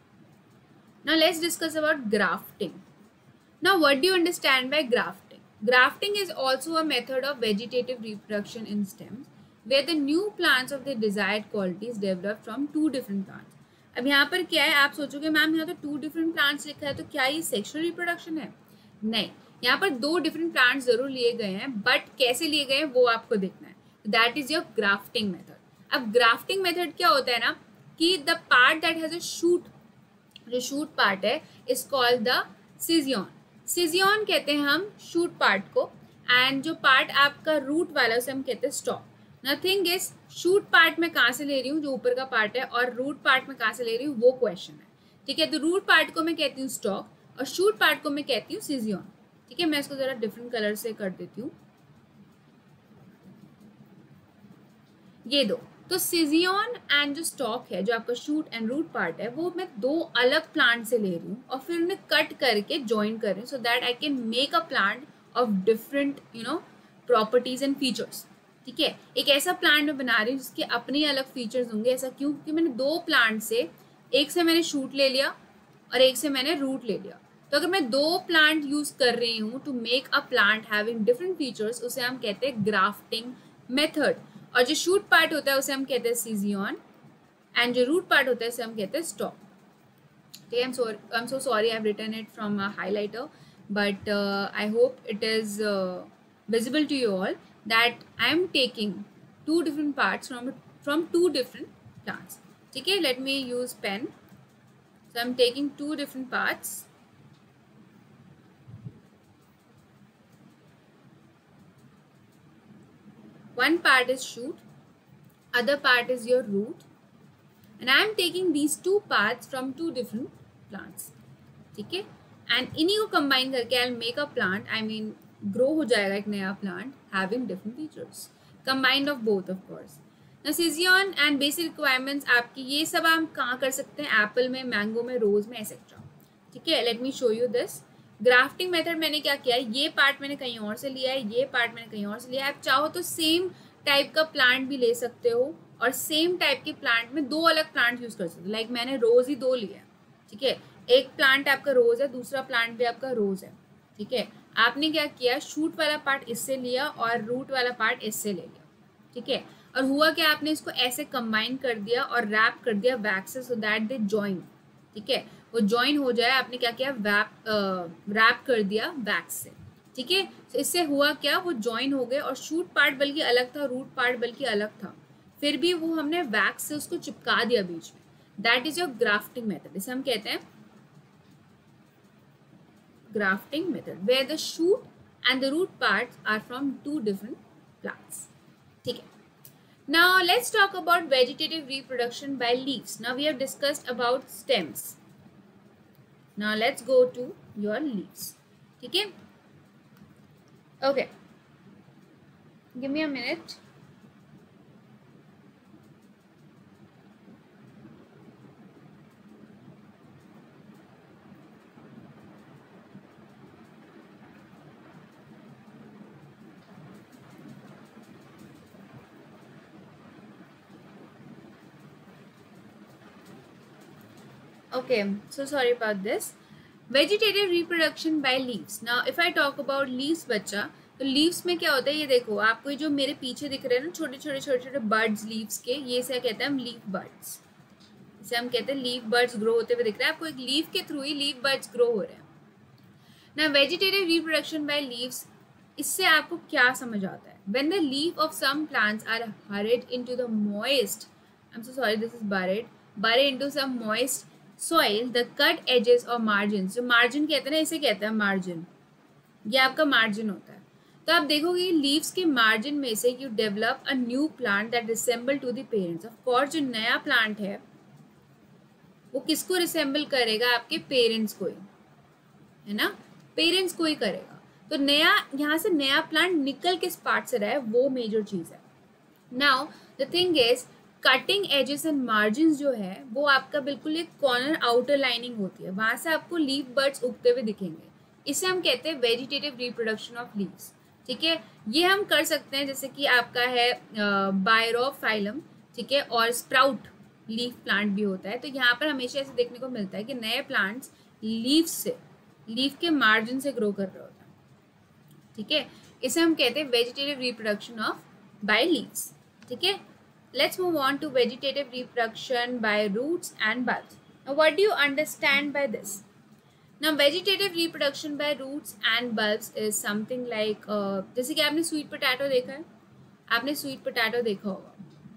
Now let's discuss about grafting. Now what do you understand by grafting? Grafting is also a method of vegetative reproduction in stems where the new plants of the desired quality is developed from two different plants. अब यहाँ पर क्या है, आप सोचोगे ma'am यहाँ तो to different plants लिखा है, तो क्या ये सेक्सुअल रिप्रोडक्शन है? नहीं, यहाँ पर दो डिफरेंट प्लांट्स जरूर लिए गए हैं, बट कैसे लिए गए हैं वो आपको देखना है। That is your grafting method. अब ग्राफ्टिंग मेथड क्या होता है ना कि the part that has a shoot, जो शूट पार्ट है is called the scion. Scion कहते हैं हम शूट पार्ट को, एंड जो पार्ट आपका रूट वाला उसे हम कहते हैं stock. Nothing is shoot part में कहाँ से ले रही हूँ, जो ऊपर का पार्ट है, और रूट पार्ट में कहाँ से ले रही हूँ वो क्वेश्चन है, ठीक है। तो रूट पार्ट को मैं कहती हूँ स्टॉक और शूट पार्ट को मैं कहती हूँ सिजियन, ठीक है। मैं इसको जरा डिफरेंट कलर से कर देती हूँ, ये दो। तो सिजियन एंड जो स्टॉक है, जो आपका शूट एंड रूट पार्ट है, वो मैं दो अलग प्लांट से ले रही हूँ और फिर उन्हें कट करके ज्वाइन कर रही हूँ so that I can make a plant of different you know properties and features, ठीक है। एक ऐसा प्लांट मैं बना रही हूँ जिसके अपने अलग फीचर्स होंगे। ऐसा क्यों? क्योंकि मैंने दो प्लांट से, एक से मैंने शूट ले लिया और एक से मैंने रूट ले लिया। तो अगर मैं दो प्लांट यूज कर रही हूँ to make a plant having different features, उसे हम कहते हैं ग्राफ्टिंग मेथड। और जो शूट पार्ट होता है उसे हम कहते हैं सिजियन, एंड जो रूट पार्ट होता है उसे हम कहते हैं stock. I am sorry, I am so sorry, I have written it from a highlighter, but I hope it is visible to you all that I am taking two different parts from from two different plants. ठीक है, let me use pen. So I am taking two different parts. One part is shoot, other part is your root, and I am taking these two parts from two different plants. ठीक है, and इन्हीं को combine करके I'll make a plant. I mean grow हो जाएगा एक नया plant having different features combined of both of course. ना सिजियन एंड बेसिक रिक्वायरमेंट्स आपकी ये सब हम कहाँ कर सकते हैं? एप्पल में, मैंगो में, रोज में, एक्सेट्रा। ठीक है, let me show you this. Grafting method मैंने क्या किया है, ये पार्ट मैंने कहीं और से लिया है, ये पार्ट मैंने कहीं और से लिया है। आप चाहो तो सेम टाइप का प्लांट भी ले सकते हो और सेम टाइप के प्लांट में दो अलग प्लांट यूज कर सकते हो। लाइक मैंने रोज ही दो लिया है, ठीक है, एक प्लांट आपका रोज है, दूसरा प्लांट भी आपका रोज है, ठीक है। आपने क्या किया, शूट वाला पार्ट इससे लिया और रूट वाला पार्ट इससे ले लिया, ठीक है। और हुआ क्या, आपने इसको ऐसे कंबाइन कर दिया और रैप कर दिया वैक्स से, सो दैट दे जॉइन, ठीक है, वो जॉइन हो जाए। आपने क्या किया, वैप रैप कर दिया वैक्स से, ठीक है। तो इससे हुआ क्या, वो जॉइन हो गए और शूट पार्ट बल्कि अलग था, रूट पार्ट बल्कि अलग था, फिर भी वो हमने वैक्स से उसको चिपका दिया बीच में। That is your grafting method. इसे हम कहते हैं grafting method, where the shoot and the root parts are from two different plants, ठीक है। Now let's talk about vegetative reproduction by leaves. Now we have discussed about stems. Now let's go to your leaves, ठीक है। Okay, give me a minute. Okay, so sorry about this. Vegetative reproduction by leaves. Now if I talk about leaves बच्चा, तो leaves में क्या होता है, ये देखो आपको जो मेरे पीछे दिख रहे हैं ना छोटे छोटे छोटे छोटे बर्ड्स लीव्स के, ये से कहते हैं हम लीफ बर्ड्स। इसे हम कहते हैं लीफ बर्ड्स ग्रो होते हुए दिख रहे हैं आपको, एक लीफ के थ्रू ही लीफ बर्ड्स ग्रो हो रहे हैं ना। वेजिटेटिव रिप्रोडक्शन बाय लीव्स, इससे आपको क्या समझ आता है, when the leaf of some plants are buried into the moist, I'm so sorry this is buried buried into some moist soil, the cut edges or margins, जो margin कहते हैं ना, इसे कहते हैं मार्जिन, ये आपका मार्जिन होता है। तो आप देखोगे लीव्स के मार्जिन में से you develop a new plant that resemble to the parents. Of course जो नया प्लांट है वो किसको रिसेंबल करेगा, आपके पेरेंट्स को ही, है ना, पेरेंट्स को ही करेगा। तो नया यहाँ से नया प्लांट निकल किस पार्ट से रहा है, वो मेजर चीज है। Now the thing is cutting edges and margin जो है वो आपका बिल्कुल एक कॉर्नर आउटर लाइनिंग होती है, वहां से आपको लीफ बर्ड्स उगते हुए दिखेंगे। इसे हम कहते हैं वेजिटेटिव रिप्रोडक्शन ऑफ लीव्स, ठीक है। ये हम कर सकते हैं जैसे कि आपका है बायरोफाइलम, ठीक है, और स्प्राउट लीफ प्लांट भी होता है। तो यहाँ पर हमेशा ऐसे देखने को मिलता है कि नए प्लांट्स लीफ से, लीफ के मार्जिन से ग्रो कर रहे होते हैं, ठीक है। इसे हम कहते हैं vegetative reproduction of by leaves, ठीक है। Let's move on to vegetative reproduction by roots and bulbs. Now, what do you understand by this? Now, vegetative reproduction by roots and bulbs is something like, uh, जैसे कि आपने sweet potato देखा है, आपने sweet potato देखा होगा,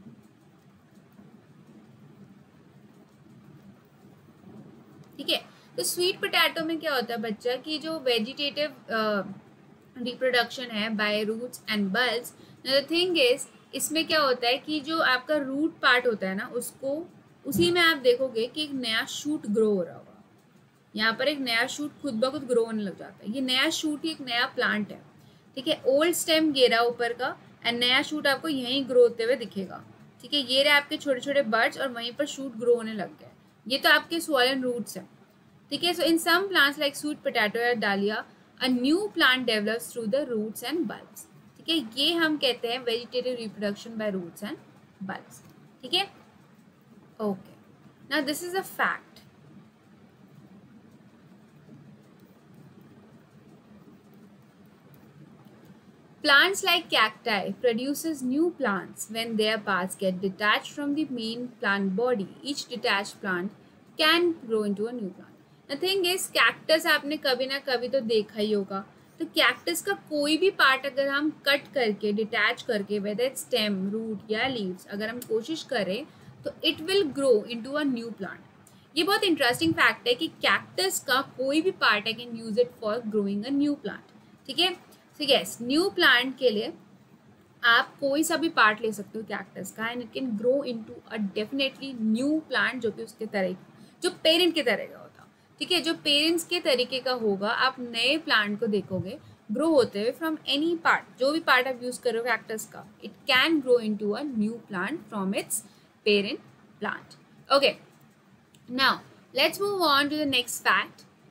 ठीक है। तो sweet potato में क्या होता है बच्चा, कि जो vegetative uh, reproduction है by roots and bulbs, now the thing is इसमें क्या होता है कि जो आपका रूट पार्ट होता है ना, उसको उसी में आप देखोगे कि एक नया शूट ग्रो हो रहा होगा। यहाँ पर एक नया शूट खुद ब खुद ग्रो होने लग जाता है। ये नया शूट ही एक नया प्लांट है, ठीक है। ओल्ड स्टेम गिरा ऊपर का एंड नया शूट आपको यहीं ग्रो होते हुए दिखेगा, ठीक है। ये रहे आपके छोटे छोटे बर्ड्स और वहीं पर शूट ग्रो होने लग गए। ये तो आपके स्वॉलन रूट्स हैं, ठीक है। So in some plants like sweet potato या dahlia, a new plant develops through the roots and bulbs, ठीक है। ये हम कहते हैं vegetative reproduction by roots and bulbs, ठीक है। Okay, now this is a fact. Plants like cacti produces new plants when their parts get detached from the main plant body. Each detached plant can grow into a new plant. The thing is, cactus आपने कभी ना कभी तो देखा ही होगा। तो cactus का कोई भी पार्ट अगर हम कट करके डिटैच करके, वेदर इट्स स्टेम, रूट या लीव्स, अगर हम कोशिश करें तो it will grow into a new plant. ये बहुत इंटरेस्टिंग फैक्ट है कि कैक्टस का कोई भी part I can use it for growing a new plant, ठीक है। सो यस, न्यू प्लांट के लिए आप कोई सा भी पार्ट ले सकते हो कैक्टस का and it can grow into a definitely new plant, जो कि उसके तरह, जो पेरेंट के तरह का होता, ठीक है। जो पेरेंट्स के तरीके का होगा, आप नए प्लांट को देखोगे ग्रो होते हुए फ्रॉम एनी पार्ट, जो भी पार्ट आप यूज करो कैक्टस का, it can grow into a new plant from its parent plant. Okay, now let's move on to the next fact.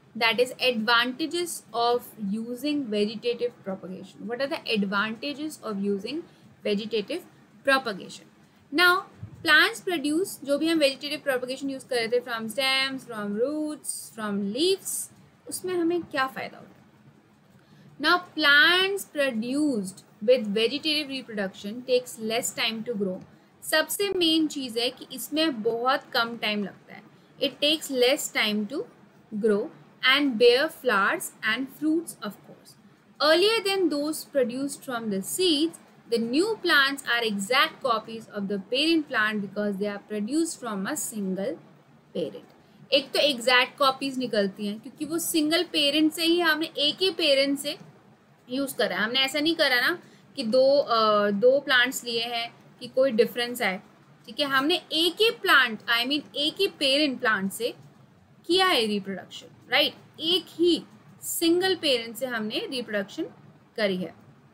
that is advantages of using vegetative propagation. What are the advantages of using vegetative propagation? Now plants produce, जो भी हम vegetative propagation use कर रहे थे, from stems, from roots, from leaves, उसमें हमें क्या फ़ायदा होता है? Now plants produced with vegetative reproduction takes less time to grow. सबसे मेन चीज़ है कि इसमें बहुत कम टाइम लगता है. It takes less time to grow and bear flowers and fruits, of course. Earlier than those produced from the seeds, the new plants are exact copies of the parent plant because they are produced from a single parent. एक तो exact copies निकलती हैं क्योंकि वो single parent से ही हमने एक ही parent से यूज़ करा है. हमने ऐसा नहीं करा ना कि दो uh, दो plants लिए हैं कि कोई difference आए. ठीक है, हमने एक ही plant, I mean एक ही parent plant से किया है reproduction, right? एक ही single parent से हमने reproduction करी है.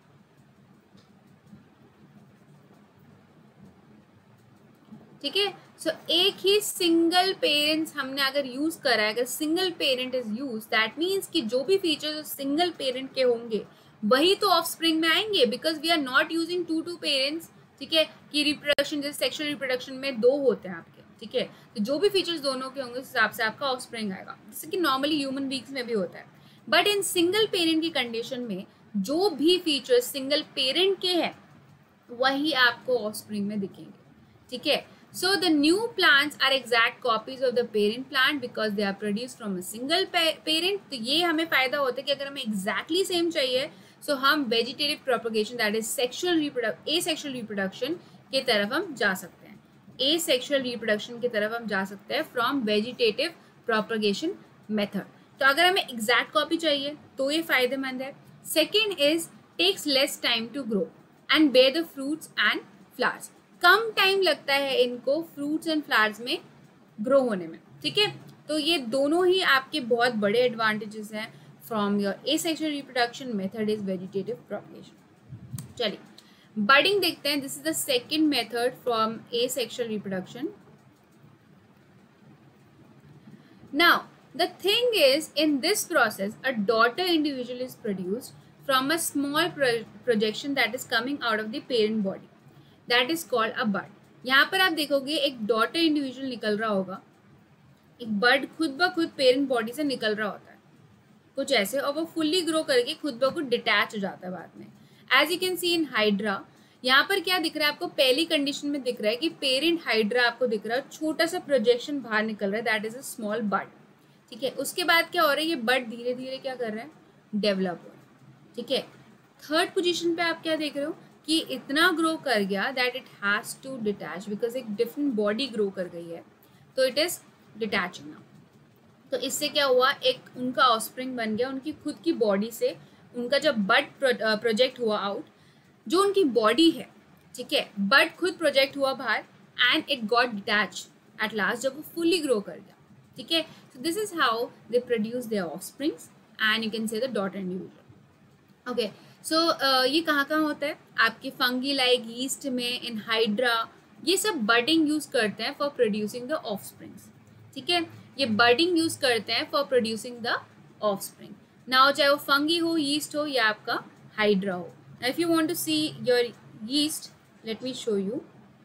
ठीक है, सो so, एक ही सिंगल पेरेंट्स हमने अगर यूज करा है, अगर single parent is use, that means कि जो भी फीचर्स सिंगल पेरेंट के होंगे वही तो ऑफस्प्रिंग में आएंगे, because we are not using two two parents. ठीक है, कि रिप्रोडक्शन जैसे सेक्सुअल रिप्रोडक्शन में दो होते हैं आपके. ठीक है, तो जो भी फीचर्स दोनों के होंगे उस हिसाब से आपका ऑफस्प्रिंग आएगा, जैसे कि नॉर्मली ह्यूमन बींग्स में भी होता है. बट इन सिंगल पेरेंट की कंडीशन में जो भी फीचर्स सिंगल पेरेंट के हैं वही आपको ऑफस्प्रिंग में दिखेंगे. ठीक है, so the new plants are exact copies of the parent plant because they are produced from a single parent. तो ये हमें फायदा होता है कि अगर हमें exactly same चाहिए, so हम vegetative propagation, that is sexual reproduction, asexual reproduction की तरफ हम जा सकते हैं. asexual reproduction की तरफ हम जा सकते हैं from vegetative propagation method. तो अगर हमें exact copy चाहिए तो ये फायदेमंद है. Second is takes less time to grow and bear the fruits and flowers. कम टाइम लगता है इनको फ्रूट्स एंड फ्लावर्स में ग्रो होने में. ठीक है, तो ये दोनों ही आपके बहुत बड़े एडवांटेजेस हैं from your asexual reproduction method is vegetative propagation. चलिए बडिंग देखते हैं. This is the second method from asexual reproduction. Now the thing is in this process a daughter individual is produced from a small projection that is coming out of the parent body. That is called a bud. यहाँ पर आप देखोगे एक daughter individual निकल रहा होगा, एक बड खुद ब खुद पेरेंट बॉडी से निकल रहा होता है कुछ ऐसे, और वो फुल्ली ग्रो करके खुद ब खुद डिटैच हो जाता है बाद में. As you can see in hydra, यहाँ पर क्या दिख रहा है आपको, पहली कंडीशन में दिख रहा है कि पेरेंट हाइड्रा आपको दिख रहा है, छोटा सा प्रोजेक्शन बाहर निकल रहा है, that is a small bud. ठीक है, उसके बाद क्या हो रहा है, ये बड धीरे धीरे क्या कर रहा है, डेवलप हो रहा है. ठीक है, थर्ड पोजिशन पे आप क्या देख रहे हो कि इतना ग्रो कर गया that it has to detach, because एक डिफरेंट बॉडी ग्रो कर गई है तो इट इज़ डिटैचिंग नाउ. तो इससे क्या हुआ, एक उनका ऑफस्प्रिंग बन गया उनकी खुद की बॉडी से. उनका जब बड प्रोजेक्ट हुआ आउट, जो उनकी बॉडी है, ठीक है, बड खुद प्रोजेक्ट हुआ बाहर and it got detach at last जब वो फुली ग्रो कर गया. ठीक है, so this is how they produce their offsprings and you can say the daughter individual. Okay, so so, uh, ये कहाँ कहाँ होता है आपके फंगी लाइक यीस्ट में, इन हाइड्रा, ये सब बडिंग यूज करते हैं फॉर प्रोड्यूसिंग द ऑफस्प्रिंग्स. ठीक है, ये बडिंग यूज करते हैं for producing the offspring. Now चाहे वो फंगी हो, यीस्ट हो या आपका हाइड्रा हो. If you want to see your yeast, let me show you.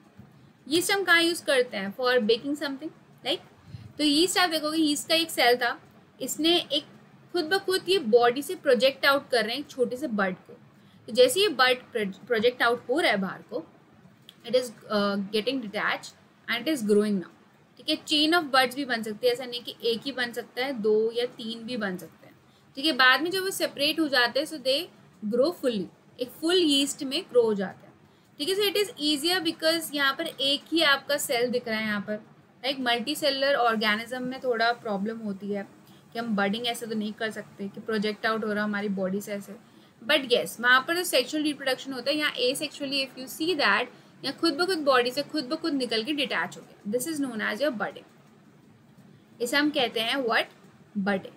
Yeast हम कहाँ यूज करते हैं, फॉर बेकिंग समथिंग लाइक. तो यीस्ट आप देखोगे, यीस्ट का एक सेल था, इसने एक खुद ब खुद ये बॉडी से प्रोजेक्ट आउट कर रहे हैं एक छोटे से बर्ड को. तो जैसे ये बर्ड प्रोजेक्ट आउट हो रहा है बाहर को, it is getting detach and it is growing now. ठीक है, चेन ऑफ बर्ड्स भी बन सकती है, ऐसा नहीं कि एक ही बन सकता है, दो या तीन भी बन सकते हैं. ठीक है, बाद में जब वो सेपरेट हो जाते हैं सो दे ग्रो फुल्ली, एक फुल यीस्ट में ग्रो हो जाता है. ठीक है, so it is easier because यहाँ पर एक ही आपका सेल दिख रहा है. यहाँ पर लाइक मल्टी सेलुलर ऑर्गेनिज्म में थोड़ा प्रॉब्लम होती है कि हम बडिंग ऐसे तो नहीं कर सकते कि प्रोजेक्ट आउट हो रहा हमारी बॉडी से ऐसे. बट येस, वहाँ पर जो सेक्सुअल रिप्रोडक्शन होता है, यहाँ asexually if you see that, यहाँ खुद ब खुद बॉडी से खुद ब खुद निकल के डिटैच हो गया. This is known as your budding. इसे हम कहते हैं what, budding.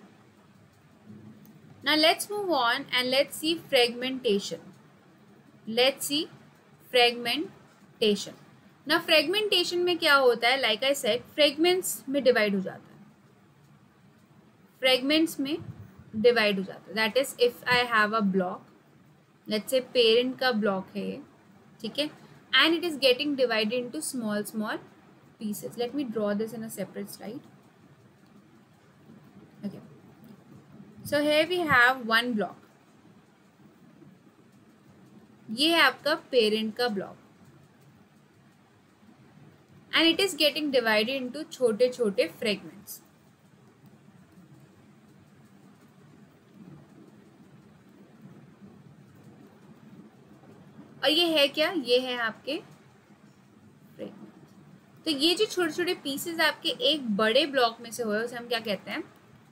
Now let's move on and let's see fragmentation. Let's see fragmentation. ना फ्रेगमेंटेशन में क्या होता है, लाइक आई सेड, फ्रेगमेंट्स में डिवाइड हो जाता है. फ्रेगमेंट्स में डिवाइड हो जाता है. That is if I have a block, let's say parent का ब्लॉक है ये, ठीक है, and it is getting divided into small small pieces. Let me draw this in a separate slide. Okay, so here we have one block. ये है आपका parent का block and it is getting divided into छोटे छोटे fragments. और ये है क्या, ये है आपके फ्रेगमेंट. तो ये जो छोटे छोटे पीसेस आपके एक बड़े ब्लॉक में से हुए उसे हम क्या कहते हैं,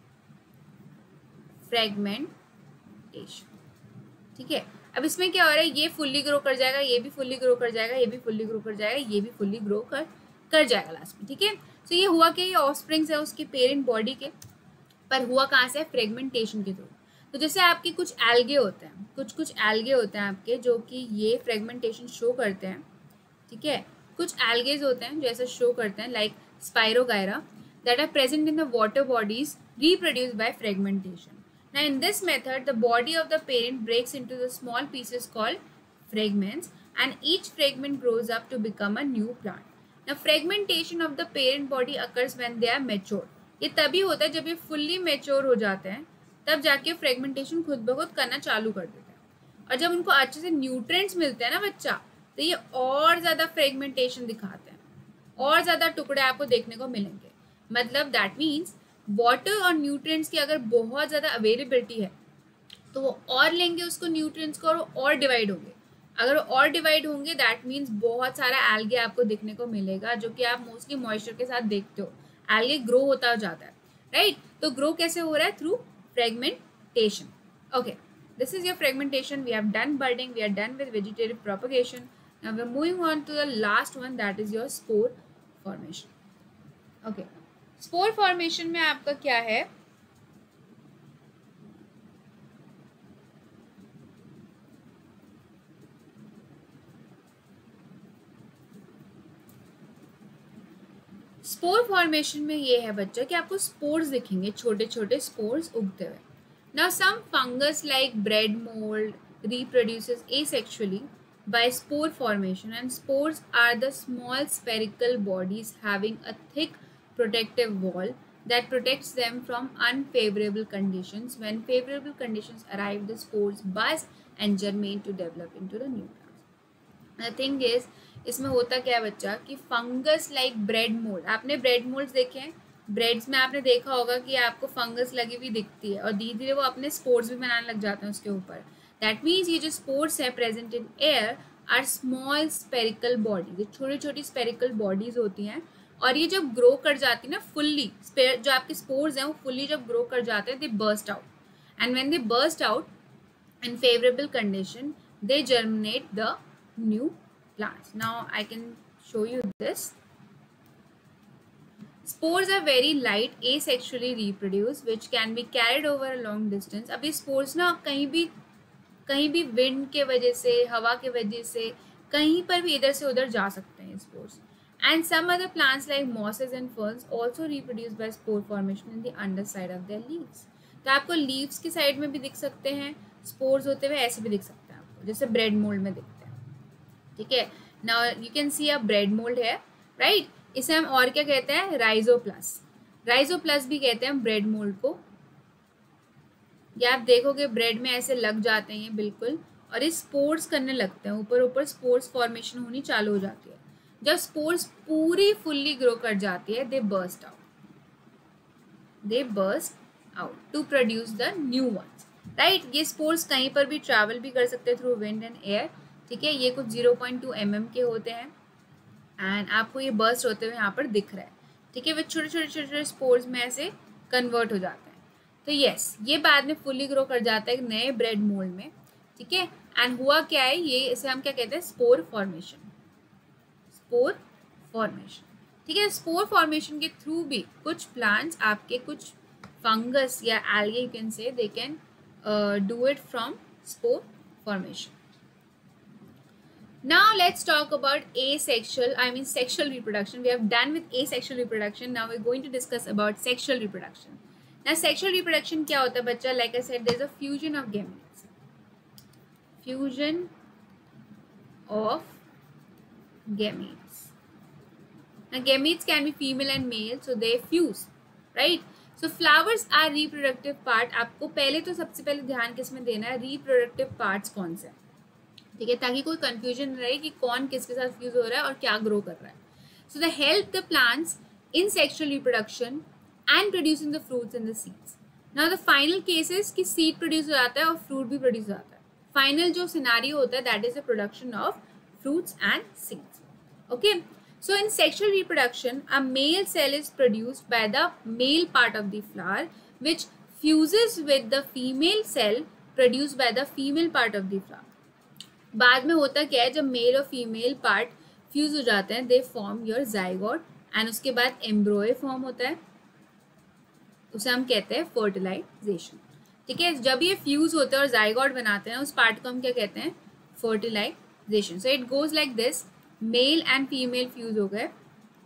फ्रेगमेंटेशन. ठीक है, अब इसमें क्या हो रहा है, ये फुल्ली ग्रो कर जाएगा, ये भी फुल्ली ग्रो कर जाएगा, ये भी फुल्ली ग्रो कर जाएगा, ये भी फुल्ली ग्रो कर कर जाएगा लास्ट में. ठीक है, तो ये हुआ कि ये ऑफस्प्रिंग्स है उसके पेरेंट बॉडी के, पर हुआ कहाँ से, फ्रेगमेंटेशन के थ्रू. तो जैसे आपके कुछ एल्गे होते हैं, कुछ कुछ एल्गे होते हैं आपके जो कि ये फ्रेगमेंटेशन शो करते हैं. ठीक है, कुछ एल्गेज होते हैं जो ऐसा शो करते हैं like spirogyra that are present in the water bodies reproduced by fragmentation. Now in this method the body of the parent breaks into the small pieces called fragments and each fragment grows up to become a new plant. Now fragmentation of the parent body occurs when they are mature. ये तभी होता है जब ये fully mature हो जाते हैं, तब जाके fragmentation खुद ब खुद करना चालू कर देते हैं. और जब उनको अच्छे से nutrients मिलते हैं ना बच्चा, तो ये और ज़्यादा फ्रेगमेंटेशन दिखाते हैं, और ज़्यादा टुकड़े आपको देखने को मिलेंगे. मतलब दैट मीन्स वाटर और न्यूट्रिएंट्स की अगर बहुत ज़्यादा अवेलेबिलिटी है तो वो और लेंगे उसको न्यूट्रिएंट्स को, और और डिवाइड होंगे. अगर और डिवाइड होंगे दैट मीन्स बहुत सारा एल्गे आपको देखने को मिलेगा, जो कि आप मोस्टली मॉइस्चर के साथ देखते हो. एल्गे ग्रो होता जाता है, राइट. तो ग्रो कैसे हो रहा है, through fragmentation. Okay, this is your fragmentation. We have done budding, we are done with vegetative propagation. Now we are moving on to the last one, that is your spore formation. Okay, spore formation में आपका क्या है, spore formation में ये है बच्चा कि आपको स्पोर्स दिखेंगे, छोटे छोटे स्पोर्स उगते हुए. Now some fungus like bread mold reproduces asexually by spore formation, and spores are the small spherical bodies having a thick protective wall that protects them from unfavorable conditions. When favorable conditions arrive, the spores buzz and germinate to develop into the new plants. The thing is, इसमें होता क्या है बच्चा कि fungus like bread mould, आपने bread moulds देखे हैं, breads में आपने देखा होगा कि आपको फंगस लगी हुई दिखती है और धीरे धीरे वो अपने स्पोर्स भी बनाने लग जाते हैं उसके ऊपर. दैट मीन्स ये जो स्पोर्स है present in air are small spherical bodies, ये छोटी छोटी स्पेरिकल बॉडीज होती हैं. और ये जब ग्रो कर जाती है ना फुल्ली, जो आपके स्पोर्स हैं वो फुल्ली जब ग्रो कर जाते हैं, they burst out, and when they burst out in favourable condition they germinate the new plants. Now I can show you this. Spores are very light, asexually reproduced, which can be carried over a long distance. अब ये spores ना कहीं भी कहीं भी wind के वजह से, हवा के वजह से कहीं पर भी इधर से उधर जा सकते हैं spores. And some other plants like mosses and ferns also reproduce by spore formation in the underside of their leaves. तो आपको leaves की side में भी दिख सकते हैं spores होते हुए, ऐसे भी दिख सकते हैं आपको, जैसे bread mold में दिखते हैं. ठीक है, now you can see a bread mould है, राइट. इसे हम और क्या कहते हैं, राइजोप्लस. राइजोप्लस भी कहते हैं ब्रेड मोल्ड को. ये आप देखोगे ब्रेड में ऐसे लग जाते हैं बिल्कुल, और ये स्पोर्स करने लगते हैं, ऊपर ऊपर स्पोर्स फॉर्मेशन होनी चालू हो जाती है. जब स्पोर्स पूरी फुल्ली ग्रो कर जाती है, they burst out they burst out to produce the new ones, right. ये स्पोर्स कहीं पर भी ट्रैवल भी कर सकते हैं थ्रू विंड एंड एयर. ठीक है, ये कुछ zero point two m m के होते हैं एंड आपको ये बर्स्ट होते हुए यहाँ पर दिख रहा है. ठीक है, वे छोटे छोटे छोटे छोटे स्पोर्स में ऐसे कन्वर्ट हो जाते हैं. तो यस, ये बाद में फुली ग्रो कर जाता है एक नए ब्रेड मोल्ड में. ठीक है, एंड हुआ क्या है, ये इसे हम क्या कहते हैं, स्पोर फॉर्मेशन. स्पोर फॉर्मेशन, ठीक है. स्पोर फॉर्मेशन के थ्रू भी कुछ प्लांट्स आपके, कुछ फंगस या algae you can say, they can do it from spore formation. Now let's talk about asexual, I mean sexual reproduction. We have done with asexual reproduction. Now we're going to discuss about sexual reproduction. ना sexual reproduction क्या होता है बच्चा? Like I said, there is a fusion of gametes, fusion of gametes. Now gametes can be female and male, so they fuse, right? So flowers are reproductive part. आपको पहले तो सबसे पहले ध्यान किसमें देना है, reproductive parts कौन से, ठीक है, ताकि कोई confusion रहे कि कौन किसके साथ fuse हो रहा है और क्या grow कर रहा है. So they help the plants in sexual reproduction and producing the fruits and the seeds. Now the final case is कि seed produce हो जाता है और fruit भी produce हो जाता है. Final जो scenario होता है that is the production of fruits and seeds. Okay, so in sexual reproduction a male cell is produced by the male part of the flower which fuses with the female cell produced by the female part of the flower. बाद में होता क्या है, जब mail और female part fuse हो जाते हैं, they form your zygote and उसके बाद एम्ब्रोए फॉर्म होता है, उसे हम कहते हैं फर्टिलाइजेशन. ठीक है, जब ये फ्यूज होते हैं और जाइगोट बनाते हैं उस पार्ट को हम क्या कहते हैं, fertilisation. So it goes like this, male and female fuse हो गए,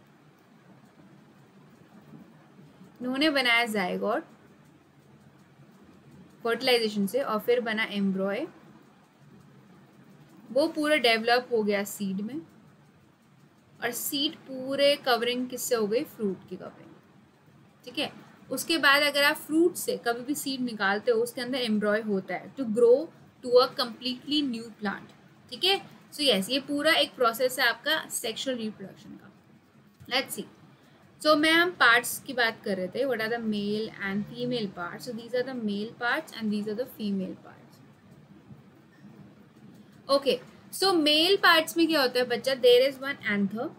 उन्होंने बनाया जाइगोट फर्टिलाइजेशन से और फिर बना एम्ब्रोए, वो पूरा डेवलप हो गया सीड में और सीड पूरे कवरिंग किससे हो गई, फ्रूट की कवरिंग. ठीक है, उसके बाद अगर आप फ्रूट से कभी भी सीड निकालते हो उसके अंदर एम्ब्रॉय होता है to grow to a completely new plant. ठीक है, सो यस ये पूरा एक प्रोसेस है आपका सेक्सुअल रिप्रोडक्शन का. लेट्स सी, सो मैं हम पार्ट्स की बात कर रहे थे, what are the male and female parts. So these are the male parts and these are the female parts. Okay, so male parts में क्या होता है बच्चा, देयर इज वन एंथर.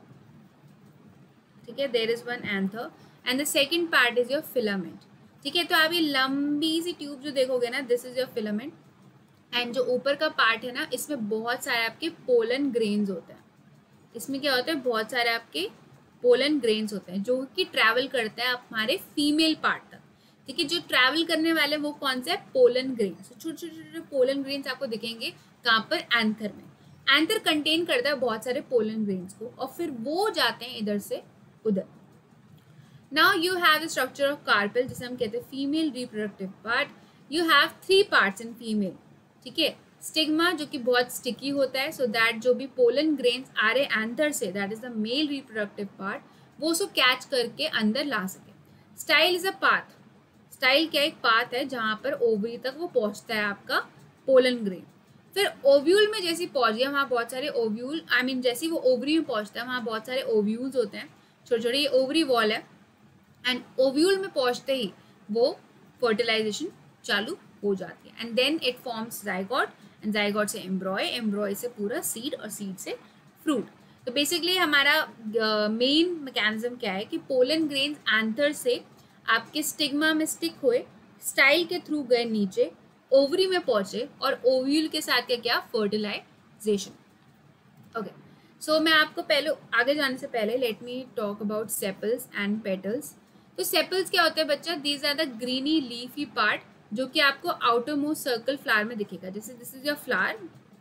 ठीक है, there is one anther and the second part is your filament. ठीक है, तो आप ये लंबी सी ट्यूब जो देखोगे ना, this is your filament and जो ऊपर का पार्ट है ना, इसमें बहुत सारे आपके पोलन ग्रेन्स होते हैं. इसमें क्या होता है, बहुत सारे आपके पोलन ग्रेन्स होते हैं जो कि ट्रैवल करते हैं हमारे फीमेल पार्ट तक. ठीक है, जो ट्रैवल करने वाले वो कौन सा है, पोलन ग्रेन्स. छोटे छोटे छोटे पोलन ग्रेन्स आपको दिखेंगे कहाँ पर, एंथर में. एंथर कंटेन करता है बहुत सारे पोलन ग्रेन्स को और फिर वो जाते हैं इधर से उधर. Now you have the structure of carpel, जिसे हम कहते हैं female reproductive part. You have three parts in female. ठीक है, स्टिग्मा जो कि बहुत स्टिकी होता है, सो so दैट जो भी पोलन ग्रेन्स आ रहे एंथर से, that is the male reproductive part, वो उसको कैच करके अंदर ला सके. Style is a path. Style क्या, एक पाथ है जहाँ पर ओवरी तक वो पहुँचता है आपका पोलन ग्रेन. फिर ओव्यूल में जैसी पहुँच गया, वहाँ बहुत सारे ओव्यूल, आई मीन जैसे वो ओवरी में पहुँचता है वहाँ बहुत सारे ओव्यूल्स होते हैं, छोटे छोटे, ये ओवरी वॉल है. एंड ओव्यूल में पहुँचते ही वो फर्टिलाइजेशन चालू हो जाती है and then it forms zygote and zygote से एम्ब्रॉय, एम्ब्रॉय से पूरा सीड और सीड से फ्रूट. तो बेसिकली हमारा मेन uh, मैकेनिज्म क्या है कि पोलन ग्रेन्स एंथर से आपके स्टिग्मा में स्टिक हुए, स्टाइल के थ्रू गए नीचे, ओवरी में पहुंचे और ओव्यूल के साथ क्या किया, फर्टिलाइजेशन. ओके, सो मैं आपको पहले आगे जाने से पहले let me talk about sepals and petals. तो सेपल्स क्या होते हैं बच्चा, these are the greeny leafy part जो कि आपको आउटर मोस्ट सर्कल फ्लावर में दिखेगा. जैसे दिस इज योर फ्लावर,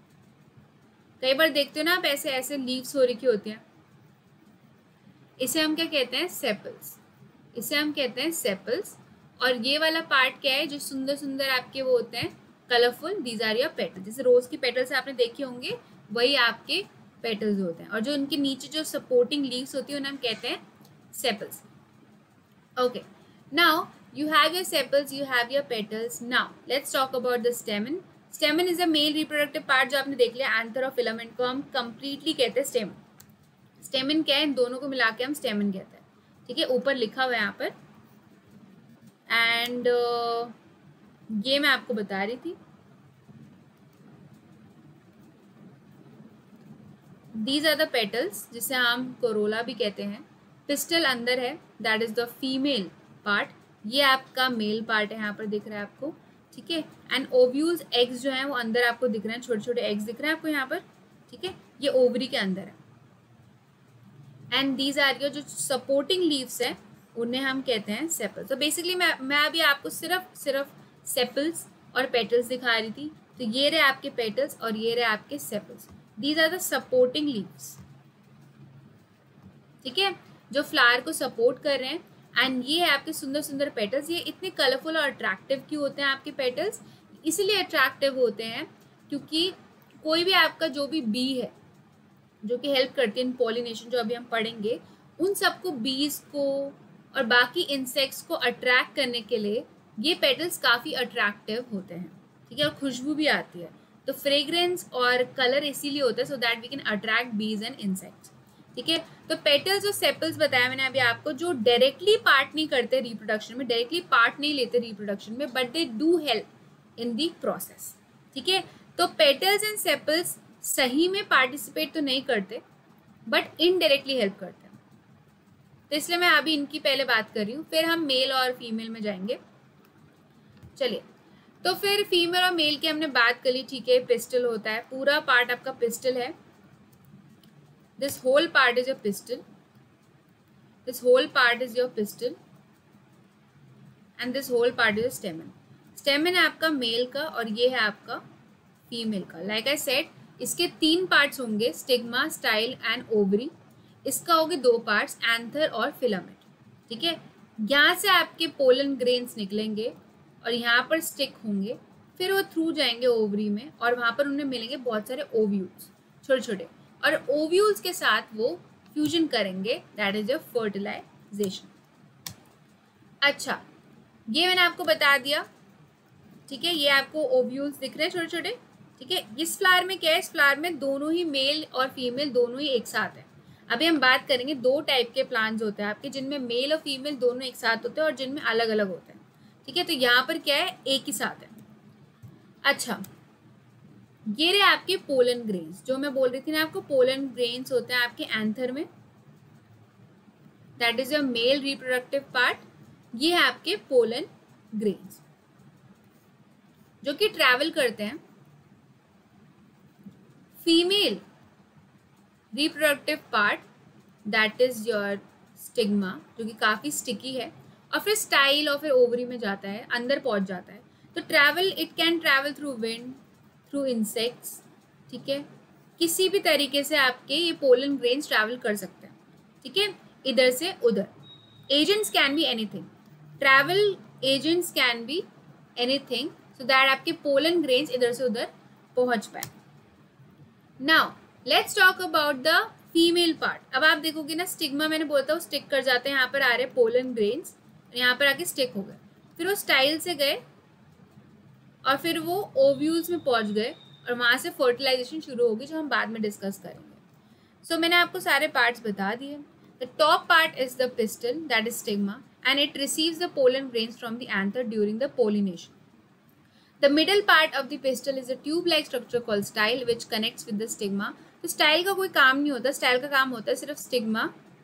कई बार देखते हो ना आप ऐसे ऐसे लीव्स हो रखी होती हैं, इसे हम क्या कहते हैं, सेपल्स. इसे हम कहते हैं सेपल्स. और ये वाला पार्ट क्या है, जो सुंदर सुंदर आपके वो होते हैं colourful, these are your petals. जैसे रोज की पेटल्स आपने देखे होंगे, वही आपके पेटल्स होते हैं. और जो उनके नीचे जो सपोर्टिंग लीव्स होती है उन्हें हम कहते हैं sepals. Okay, now you have your sepals, you have your petals. Now let's talk about the stamen. Stamen is a male reproductive part जो आपने देख लिया. एंथर और फिलामेंट को हम completely कहते हैं stamen. stamen क्या है, इन दोनों को मिला के हम stamen कहते हैं. ठीक है, ऊपर लिखा हुआ है यहाँ पर एंड uh, ये मैं आपको बता रही थी. These are the petals जिसे हम corolla भी कहते हैं. पिस्टल अंदर है, that is the female part. ये आपका मेल पार्ट है, यहाँ पर दिख रहा है आपको. ठीक है, एंड ओव्यूल्स, एग्स जो हैं वो अंदर आपको दिख रहे हैं, छोटे छोटे एग्स दिख रहे हैं आपको यहाँ पर. ठीक है, ये ओवरी के अंदर है. एंड दीज आर योर जो सपोर्टिंग लीव्स हैं उन्हें हम कहते हैं सेपल्स. तो बेसिकली मैं मैं अभी आपको सिर्फ सिर्फ सेपल्स और पेटल्स दिखा रही थी. तो ये रहे आपके पेटल्स और ये रहे आपके sepals. These are the supporting leaves. ठीक है, जो फ्लावर को सपोर्ट कर रहे हैं. एंड ये है आपके सुंदर सुंदर पेटल्स। ये इतने कलरफुल और अट्रैक्टिव क्यों होते हैं आपके पेटल्स? इसलिए अट्रैक्टिव होते हैं क्योंकि कोई भी आपका जो भी बी है जो कि हेल्प करती है इन पॉलिनेशन, जो अभी हम पढ़ेंगे, उन सबको बीज को और बाकी इंसेक्ट्स को अट्रैक्ट करने के लिए ये पेटल्स काफ़ी अट्रैक्टिव होते हैं, ठीक है, और खुशबू भी आती है। तो फ्रेग्रेंस और कलर इसीलिए होता है so that we can attract bees and insects, ठीक है। तो पेटल्स और सेपल्स बताया मैंने अभी आपको, जो डायरेक्टली पार्ट नहीं करते रिप्रोडक्शन में, डायरेक्टली पार्ट नहीं लेते रिप्रोडक्शन में, but they do help in the process, ठीक है। तो पेटल्स एंड सेपल्स सही में पार्टिसिपेट तो नहीं करते बट इनडायरेक्टली हेल्प करते हैं, तो इसलिए मैं अभी इनकी पहले बात कर रही हूँ, फिर हम मेल और फीमेल में जाएंगे। चलिए, तो फिर फीमेल और मेल की हमने बात कर ली, ठीक है। पिस्टल होता है, पूरा पार्ट आपका पिस्टल है। This whole part is your pistil, this whole part is your pistil and this whole part is your stamen. Stamen है आपका मेल का और ये है आपका फीमेल का। लाइक आई सेड, इसके तीन पार्ट्स होंगे, स्टिग्मा, स्टाइल एंड ओवरी। इसका होंगे दो पार्ट्स, एंथर और फिलामेंट, ठीक है। यहाँ से आपके पोलन ग्रेन्स निकलेंगे और यहाँ पर स्टिक होंगे, फिर वो थ्रू जाएंगे ओवरी में और वहाँ पर उन्हें मिलेंगे बहुत सारे ओव्यूल्स छोटे छोटे, और ओव्यूल्स के साथ वो फ्यूजन करेंगे, दैट इज अ फर्टिलाइजेशन। अच्छा, ये मैंने आपको बता दिया, ठीक है। ये आपको ओव्यूल्स दिख रहे हैं छोटे छोटे, ठीक है। इस फ्लावर में क्या है, इस फ्लावर में दोनों ही मेल और फीमेल दोनों ही एक साथ है। अभी हम बात करेंगे दो टाइप के प्लांट्स होते हैं आपके, जिनमें मेल और फीमेल दोनों एक साथ होते हैं और जिनमें अलग अलग होते हैं, ठीक है। तो यहाँ पर क्या है, एक ही साथ है। अच्छा, ये रहे आपके पोलन ग्रेन्स, जो मैं बोल रही थी ना आपको, पोलन ग्रेन्स होते हैं आपके एंथर में, that is your male reproductive part. ये है आपके पोलन ग्रेन्स जो कि ट्रैवल करते हैं female reproductive part, that is your stigma, जो कि काफ़ी स्टिकी है, और फिर स्टाइल और फिर ओवरी में जाता है, अंदर पहुंच जाता है। तो travel, it can travel through wind, through insects, ठीक है। किसी भी तरीके से आपके ये पोलन ग्रेन्स ट्रैवल कर सकते हैं, ठीक है, इधर से उधर। Agents can be anything, travel agents can be anything, so that आपके पोलन ग्रेन्स इधर से उधर पहुंच पाए। Now let's talk about the female part. अब आप देखोगे ना, स्टिग्मा मैंने बोलता हूँ स्टिक कर जाते हैं, यहाँ पर आ रहे पोलन ग्रेन्स, यहाँ पर आके स्टिक हो गए, फिर वो स्टाइल से गए और फिर वो ओव्यूल्स में पहुंच गए और वहाँ से फर्टिलाइजेशन शुरू होगी, जो हम बाद में डिस्कस करेंगे। सो so, मैंने आपको सारे पार्ट्स बता दिए। The top part is the pistil, that is stigma, and it receives the pollen grains from the anther during the pollination. The middle part of the pistil is a tube-like structure called style, which connects with the stigma. तो style का कोई काम नहीं होता, style का काम होता है सिर्फ स्टिग्मा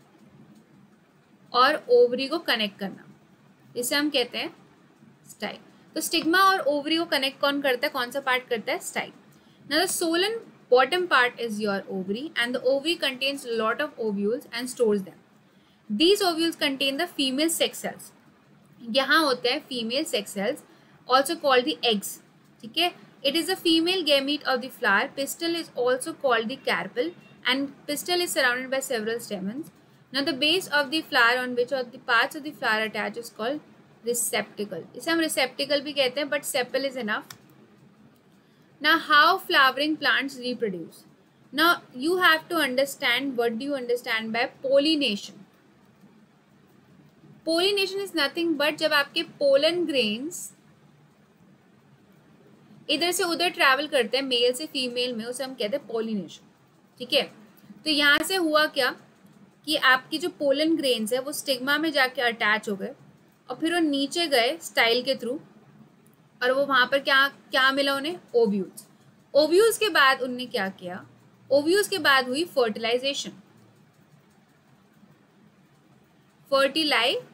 और ओवरी को कनेक्ट करना, इसे हम कहते हैं स्टाइल। तो स्टिग्मा और ओवरी को कनेक्ट कौन करता है, कौन सा पार्ट करता है, style. Now the solen bottom part is your ovary, and the ovary contains a lot of ovules and stores them. These ovules contain the female sex cells. यहाँ होते हैं female sex cells, also called the eggs, ठीक है। It is a female gamete of the flower. Pistil is also called the carpel, and pistil is surrounded by several stamens. Now the base of the flower on which of the parts of the flower attach is called receptacle. इसे हम receptacle भी कहते हैं, but sepal is enough. Now how flowering plants reproduce? Now you have to understand, what do you understand by pollination? Pollination is nothing but जब आपके pollen grains इधर से उधर ट्रैवल करते हैं मेल से फीमेल में, उसे हम कहते हैं पॉलिनेशन, ठीक है। तो यहाँ से हुआ क्या कि आपकी जो पोलन ग्रेन्स है वो स्टिग्मा में जाके अटैच हो गए और फिर वो नीचे गए स्टाइल के थ्रू, और वो वहाँ पर क्या क्या मिला उन्हें, ओव्यूल्स। ओव्यूल्स के बाद उन्होंने क्या किया, ओव्यूल्स के बाद हुई फर्टिलाइजेशन, फर्टिलाइजेशन,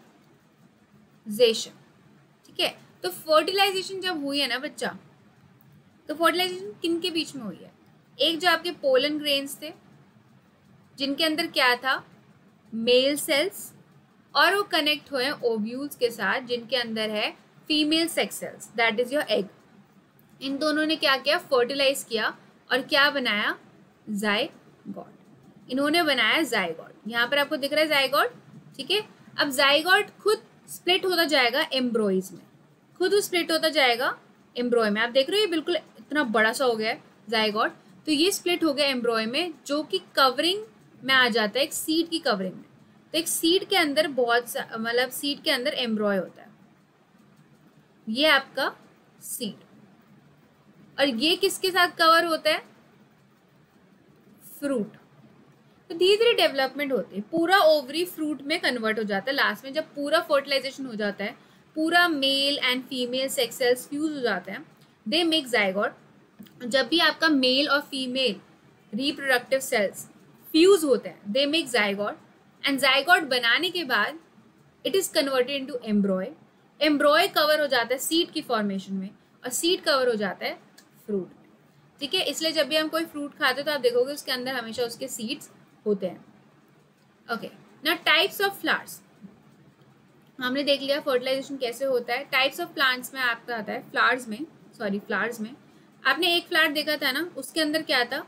ठीक है। तो फर्टिलाइजेशन जब हुई है ना बच्चा, तो फर्टिलाइजेशन किन के बीच में हुई है, एक जो आपके पोलन ग्रेन्स थे जिनके अंदर क्या था, मेल सेल्स, और वो कनेक्ट हुए ओव्यूल्स के साथ जिनके अंदर है female sex cells, that is your egg. इन दोनों ने क्या किया, फर्टिलाइज किया और क्या बनाया, जाइगोट। इन्होंने बनाया जाइगोट। यहाँ पर आपको दिख रहा है जाइगोट, ठीक है। अब जाइगोट खुद स्प्लिट होता जाएगा एम्ब्रॉयज में, खुद स्प्लिट होता जाएगा एम्ब्रॉय में। आप देख रहे हो ये बिल्कुल इतना बड़ा सा हो गया है जाइगोट, तो ये स्प्लिट हो गया एम्ब्रॉय में, जो कि कवरिंग में आ जाता है, एक सीड की कवरिंग में। तो एक सीड के अंदर बहुत सा मतलब सीड के अंदर एम्ब्रॉय होता है, ये आपका सीड, और ये किसके साथ कवर होता है, फ्रूट। तो धीरे धीरे डेवलपमेंट होती है, पूरा ओवरी फ्रूट में कन्वर्ट हो जाता है। लास्ट में जब पूरा फर्टिलाइजेशन हो जाता है, पूरा male and female sex cells fuse हो जाते हैं, दे मेक जाइगोट। जब भी आपका मेल और फीमेल रिप्रोडक्टिव सेल्स फ्यूज होते हैं, they make zygote, and zygote बनाने के बाद it is converted into embryo. Embryo cover हो जाता है सीड की फॉर्मेशन में, और सीड कवर हो जाता है फ्रूट में, ठीक है। इसलिए जब भी हम कोई फ्रूट खाते हैं तो आप देखोगे उसके अंदर हमेशा उसके सीड्स होते हैं। Okay, now types of flowers हमने देख लिया, फर्टिलाइजेशन कैसे होता है। टाइप्स ऑफ प्लांट्स में आपका आता है, फ्लावर्स में सॉरी फ्लावर्स में आपने एक फ्लावर देखा था ना, उसके अंदर क्या था,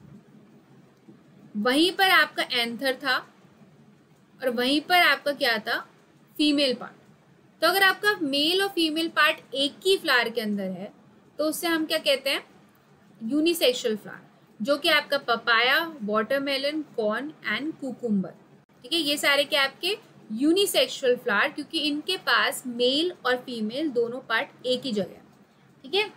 वहीं पर आपका एंथर था और वहीं पर आपका क्या था, फीमेल पार्ट। तो अगर आपका मेल और फीमेल पार्ट एक ही फ्लावर के अंदर है तो उससे हम क्या कहते हैं, यूनिसेक्सुअल फ्लावर, जो कि आपका papaya, watermelon, corn and cucumber, ठीक है। ये सारे क्या आपके यूनिसेक्सुअल फ्लावर, क्योंकि इनके पास मेल और फीमेल दोनों पार्ट एक ही जगह है, ठीक है।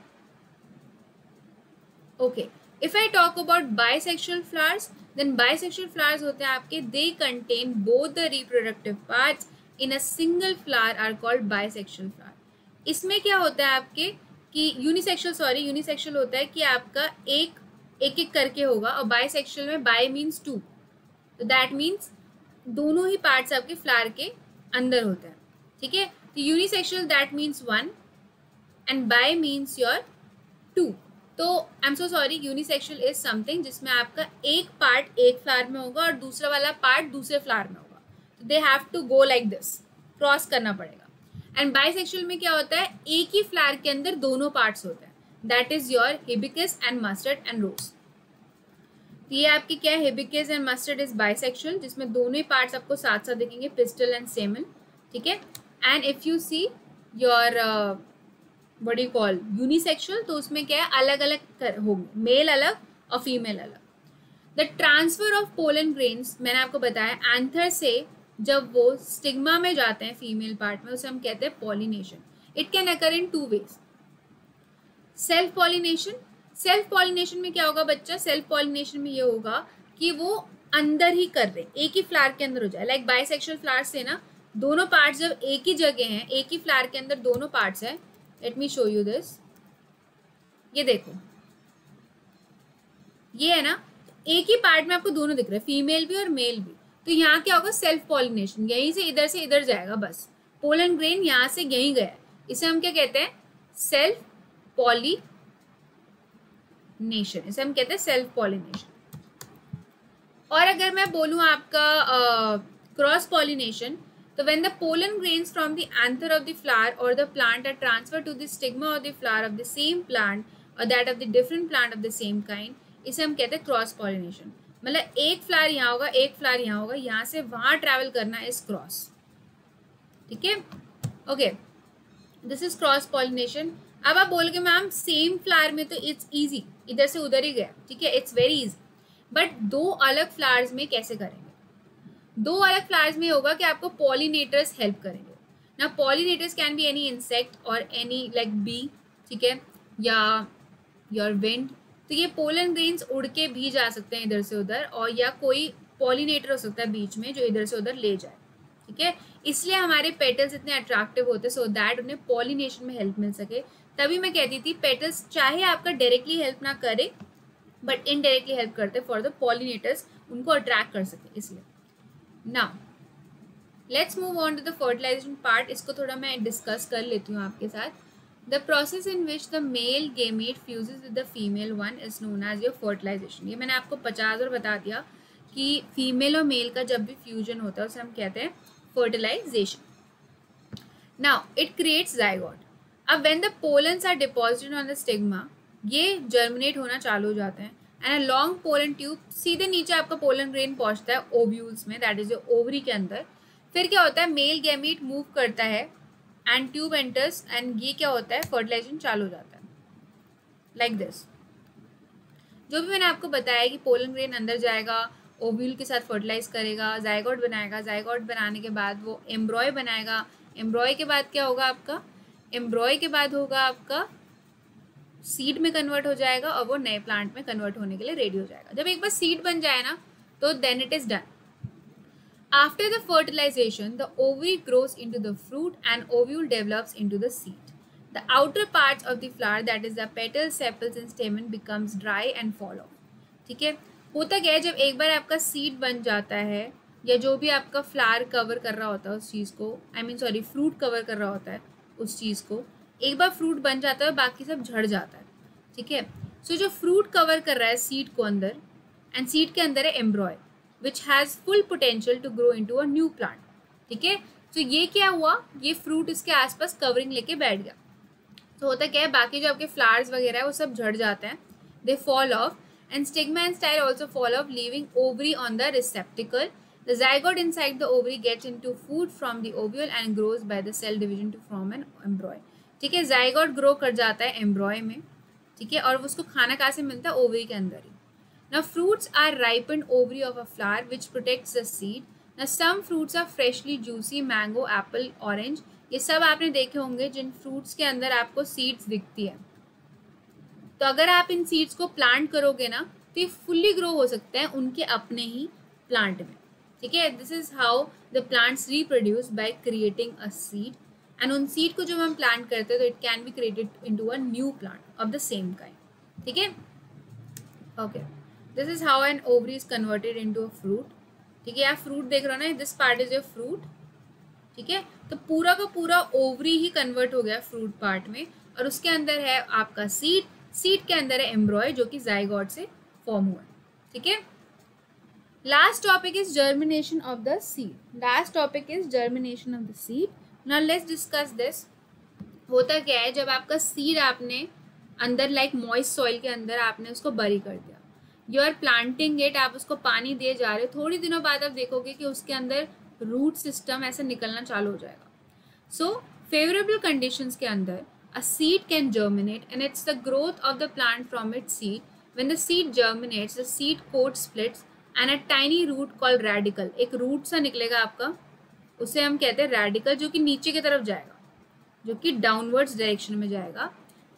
Okay, if I talk about bisexual flowers, then bisexual flowers होते हैं आपके, they contain both the reproductive parts in a single flower are called bisexual flower. इसमें क्या होता है आपके कि यूनिसेक्सुअल सॉरी यूनिसेक्सुअल होता है कि आपका एक एक एक करके होगा, और बाइसेक्सुअल में बाय मीन्स टू, तो दैट मीन्स दोनों ही पार्ट्स आपके फ्लावर के अंदर होते हैं, ठीक है। तो unisexual that means one and bi means your two. तो I am so sorry, unisexual is something जिसमें आपका एक पार्ट एक फ्लावर में होगा और दूसरा वाला पार्ट दूसरे फ्लावर में होगा, तो they have to go like this, cross करना पड़ेगा। एंड बाइसेक्सुअल में क्या होता है, एक ही फ्लावर के अंदर दोनों पार्ट्स होते हैं, that is your hibiscus and mustard and rose. ये आपके क्या है, hibiscus and mustard is bisexual, जिसमें दोनों ही पार्ट्स आपको साथ साथ दिखेंगे, पिस्टल एंड स्टेमन, ठीक है। And if you see your what you call unisexual, तो उसमें क्या है, अलग अलग होंगे, मेल अलग और फीमेल अलग। The transfer of pollen grains, मैंने आपको बताया, एंथर से जब वो स्टिग्मा में जाते हैं फीमेल पार्ट में, उसे हम कहते हैं pollination. It can occur in two ways, self pollination. Self pollination में क्या होगा बच्चा, सेल्फ पॉलिनेशन में ये होगा कि वो अंदर ही कर रहे, एक ही फ्लावर के अंदर हो जाए। लाइक बाइसेक्सुअल फ्लावर से ना दोनों पार्ट्स जब एक ही जगह हैं, एक ही फ्लावर के अंदर दोनों पार्ट्स हैं, let me show you this, ये देखो ये है ना, एक ही पार्ट में आपको दोनों दिख रहे हैं, फीमेल भी और मेल भी। तो यहाँ क्या होगा, सेल्फ पॉलिनेशन, यहीं से इधर से इधर जाएगा, बस पोलन ग्रेन यहाँ से यहीं गया, इसे हम क्या कहते हैं, सेल्फ पॉलिनेशन, इसे हम कहते हैं सेल्फ पॉलिनेशन। और अगर मैं बोलूँ आपका क्रॉस पॉलिनेशन, तो when the pollen grains from the anther of the flower or the plant are transferred to the stigma of the flower of the same plant or that of the different plant of the same kind, इसे हम कहते हैं cross pollination. मतलब एक flower यहाँ होगा, एक flower यहाँ होगा, यहाँ से वहाँ ट्रैवल करना इस क्रॉस, ठीक है। Okay, this is cross pollination. अब आप बोलोगे मैम सेम फ्लावर में तो इट्स इजी, इधर से उधर ही गया, ठीक है, इट्स वेरी इजी। बट दो अलग फ्लावर्स में कैसे करेंगे, दो अलग फ्लावर्स में होगा कि आपको पॉलिनेटर्स हेल्प करेंगे ना। Pollinators can be any insect और एनी लाइक बी, ठीक है, या योर विंड। तो ये पोलन ग्रेन्स उड़ के भी जा सकते हैं इधर से उधर, और या कोई पॉलिनेटर हो सकता है बीच में जो इधर से उधर ले जाए, ठीक है। इसलिए हमारे पेटल्स इतने अट्रैक्टिव होते हैं, सो दैट उन्हें पॉलिनेशन में हेल्प मिल सके। तभी मैं कहती थी पेटल्स चाहे आपका डायरेक्टली हेल्प ना करे बट इनडायरेक्टली हेल्प करते फॉर द पॉलिनेटर्स, उनको अट्रैक्ट कर सके इसलिए। Now let's move on to the fertilization part, इसको थोड़ा मैं डिस्कस कर लेती हूँ आपके साथ। The process in which the male gamete fuses with the female one is known as your fertilization. ये मैंने आपको पचास बार बता दिया कि फीमेल और मेल का जब भी फ्यूजन होता है उसे हम कहते हैं fertilization. Now it creates zygote. अब when the pollens are deposited on the stigma, ये जर्मिनेट होना चालू हो जाते हैं, and a long pollen tube, सीधे नीचे आपका पोलन ग्रेन पहुंचता है ओव्यूल्स में, दैट इज योर ओवरी के अंदर। फिर क्या होता है, मेल गैमीट मूव करता है एंड ट्यूब एंटर्स एंड ये क्या होता है, फर्टिलाइजेशन चालू हो जाता है लाइक दिस। जो भी मैंने आपको बताया कि पोलन ग्रेन अंदर जाएगा, ओव्यूल के साथ फर्टिलाइज करेगा, जाइगोट बनाएगा, जाइगोट बनाने के बाद वो एम्ब्रॉय बनाएगा, एम्ब्रॉय के बाद क्या होगा आपका, एम्ब्रॉय के बाद होगा आपका सीड में कन्वर्ट हो जाएगा और वो नए प्लांट में कन्वर्ट होने के लिए रेडी हो जाएगा। जब एक बार सीड बन जाए ना तो then it is done. After the fertilization, the ovary grows into the fruit and ovule develops into the seed. The outer parts of the flower, that is the petals, sepals and stamen, becomes dry and fall off. ठीक है, होता क्या है, जब एक बार आपका seed बन जाता है या जो भी आपका फ्लावर कवर कर रहा होता है उस चीज़ को, I mean sorry fruit cover कर रहा होता है उस चीज़ को, एक बार फ्रूट बन जाता है बाकी सब झड़ जाता है। ठीक है, सो so, जो फ्रूट कवर कर रहा है सीड को अंदर, एंड सीड के अंदर है एम्ब्रॉय which has full potential to grow into a new plant. ठीक है, तो ये क्या हुआ, ये फ्रूट इसके आसपास कवरिंग लेके बैठ गया। तो होता क्या है, बाकी जो आपके फ्लावर्स वगैरह है वो सब झड़ जाते हैं, they fall off and stigma and style also fall off, leaving ovary on the receptacle. The zygote inside the ovary gets into food from the ovule and grows by the cell division to form an embryo. ठीक है, zygote grow कर जाता है एम्ब्रॉय में, ठीक है, और उसको खाना कहाँ से मिलता है, ओवरी के अंदर ही. Now fruits are ripened ovary of a flower which protects the seed. Now some fruits are freshly juicy, mango, apple, orange. ये सब आपने देखे होंगे जिन फ्रूट्स के अंदर आपको सीड्स दिखती है। तो अगर आप इन सीड्स को प्लांट करोगे ना तो ये फुल्ली ग्रो हो सकते हैं उनके अपने ही प्लांट में। ठीक है, this is how the plants reproduce by creating a seed, and उन सीड को जब हम प्लांट करते हैं तो it can be created into a new plant of the same kind. ठीक है, okay, this is how an ovary is converted into a fruit. ठीक है, आप फ्रूट देख रहे हो ना, this part is your fruit. ठीक है, तो पूरा का पूरा ओवरी ही कन्वर्ट हो गया फ्रूट पार्ट में, और उसके अंदर है आपका सीड, सीड के अंदर है एम्ब्रॉय जो कि जाइगोट से फॉर्म हुआ है। ठीक है, last topic is germination of the seed. Last topic is germination of the seed. Now let's discuss this. होता क्या है, जब आपका सीड आपने अंदर लाइक मॉइस्ट सॉइल के अंदर आपने उसको बरी कर दिया, यू आर प्लांटिंग इट, आप उसको पानी दिए जा रहे हो, थोड़ी दिनों बाद आप देखोगे कि उसके अंदर रूट सिस्टम ऐसे निकलना चालू हो जाएगा। सो फेवरेबल कंडीशंस के अंदर a seed can germinate and it's the growth of the plant from its seed. When the seed germinates the seed coat splits and a tiny root called radical, एक root सा निकलेगा आपका, उसे हम कहते हैं रेडिकल, जो कि नीचे की तरफ जाएगा, जो कि डाउनवर्ड्स डायरेक्शन में जाएगा।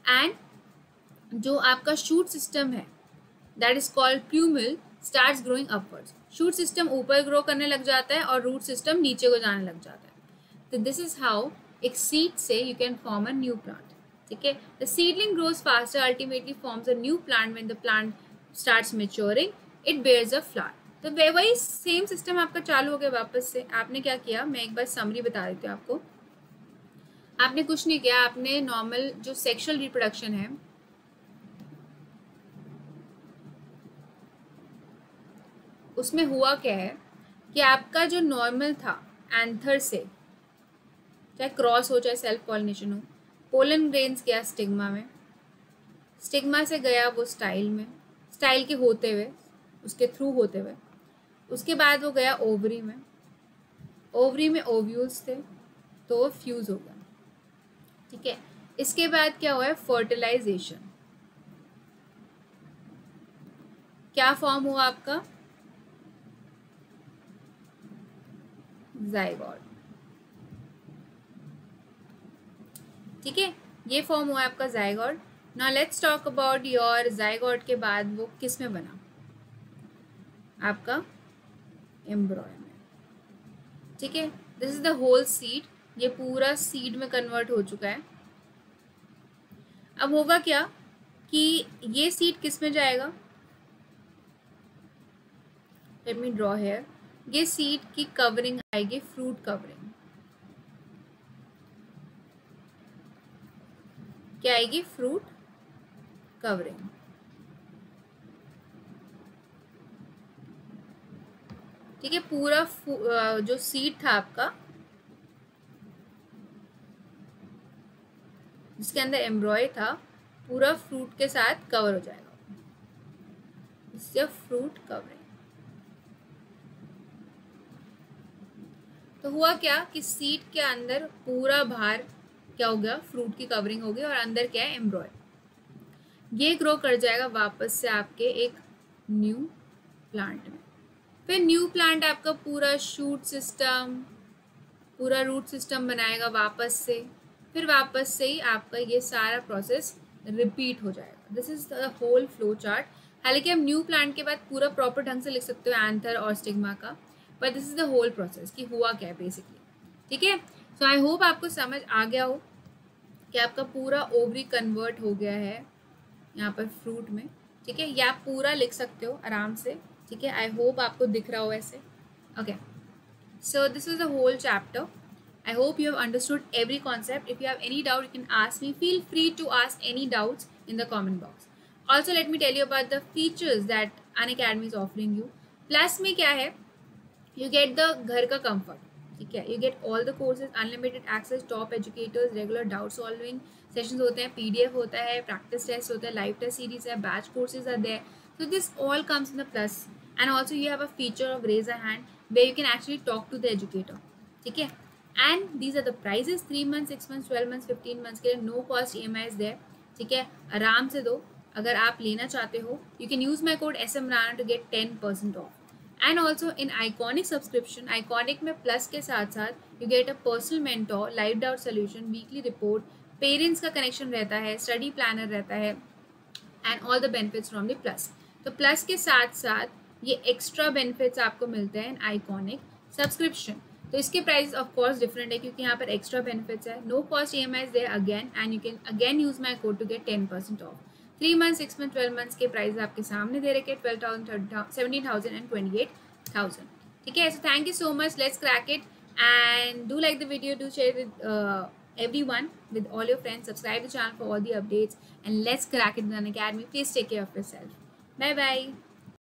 एंड जो आपका शूट सिस्टम है that is called plumule starts growing upwards. Shoot system ऊपर ग्रो करने लग जाता है और रूट सिस्टम नीचे को जाने लग जाता है। तो दिस इज हाउ एक सीड से you can form a new plant. ठीक है, the seedling grows faster, ultimately forms a new plant when the plant starts maturing, it bears a flower. तो वही सेम सिस्टम आपका चालू हो गया वापस से। आपने क्या किया, मैं एक बार समरी बता देती हूँ आपको। आपने कुछ नहीं किया, आपने नॉर्मल जो सेक्सुअल रिप्रोडक्शन है उसमें हुआ क्या है कि आपका जो नॉर्मल था एंथर से, चाहे क्रॉस हो चाहे सेल्फ पॉलिनेशन हो, पोलन ग्रेन्स गया स्टिग्मा में, स्टिग्मा से गया वो स्टाइल में, स्टाइल के होते हुए उसके थ्रू होते हुए, उसके बाद वो गया ओवरी में, ओवरी में ओव्यूल्स थे तो वो फ्यूज हो गया। ठीक है, इसके बाद क्या हुआ है, फर्टिलाइजेशन। क्या फॉर्म हुआ आपका, जाइगोट। ठीक है, ये फॉर्म हुआ आपका zygote. Now let's talk about your zygote के बाद वो किस में बना, आपका एम्ब्रॉय में। ठीक है, this is the whole seed, ये पूरा सीड में कन्वर्ट हो चुका है। अब होगा क्या कि ये सीड किस में जाएगा, लेट मी ड्रॉ हेयर, ये सीड की कवरिंग आएगी फ्रूट कवरिंग। क्या आएगी, फ्रूट कवरिंग। ठीक है, पूरा जो सीड था आपका जिसके अंदर एम्ब्रॉय था पूरा फ्रूट के साथ कवर हो जाएगा, इससे फ्रूट कवरिंग। तो हुआ क्या कि सीट के अंदर पूरा बाहर क्या हो गया, फ्रूट की कवरिंग हो गई और अंदर क्या है, एम्ब्रॉय। ये ग्रो कर जाएगा वापस से आपके एक न्यू प्लांट में। फिर न्यू प्लांट आपका पूरा शूट सिस्टम, पूरा रूट सिस्टम बनाएगा वापस से। फिर वापस से ही आपका ये सारा प्रोसेस रिपीट हो जाएगा। This is the whole flow chart. हालांकि हम न्यू प्लांट के बाद पूरा प्रॉपर ढंग से लिख सकते हो एंथर और स्टिग्मा का, but this is the whole process कि हुआ क्या है बेसिकली। ठीक है, सो आई होप आपको समझ आ गया हो कि आपका पूरा ओवरी कन्वर्ट हो गया है यहाँ पर फ्रूट में। ठीक है, या आप पूरा लिख सकते हो आराम से। ठीक है, आई होप आपको दिख रहा हो ऐसे। Okay, so this is the whole chapter. I hope you have understood every concept. If you have any doubt, you can ask me. Feel free to ask any doubts in the comment box. Also, let me tell you about the features that Unacademy is offering you. Plus में क्या है, you get the घर का comfort. ठीक है, you get all the courses, unlimited access, top educators, regular doubt solving sessions होते हैं, P D F होता है, practice test होता है, live test series है, batch courses are there. So this all comes in the plus. And also you have a feature of raise a hand where you can actually talk to the educator. ठीक है, and these are the prices, three months, six months, twelve months, fifteen months के लिए no cost E M I is there. ठीक है, आराम से दो। अगर आप लेना चाहते हो, you can use my code S M Rana to get ten percent off. And also in Iconic subscription, Iconic में plus के साथ साथ you get a personal mentor, live doubt solution, weekly report, parents का connection रहता है, study planner रहता है, and all the benefits from the plus. तो plus के साथ साथ ये extra benefits आपको मिलते हैं in Iconic subscription. तो इसके प्राइस ऑफ कोर्स डिफरेंट है क्योंकि यहाँ पर एक्स्ट्रा बेनिफिट्स है। No cost E M I is there again and you can again use my code to get ten percent off. Three month, six month, twelve months के price आपके सामने दे रखे, twelve thousand, seventeen thousand and twenty eight thousand. ठीक है, so thank you so much, let's crack it and do like the video, do share with everyone, with all your friends, subscribe the channel for all the updates and let's crack it in Unacademy. Please take care of yourself. Bye bye.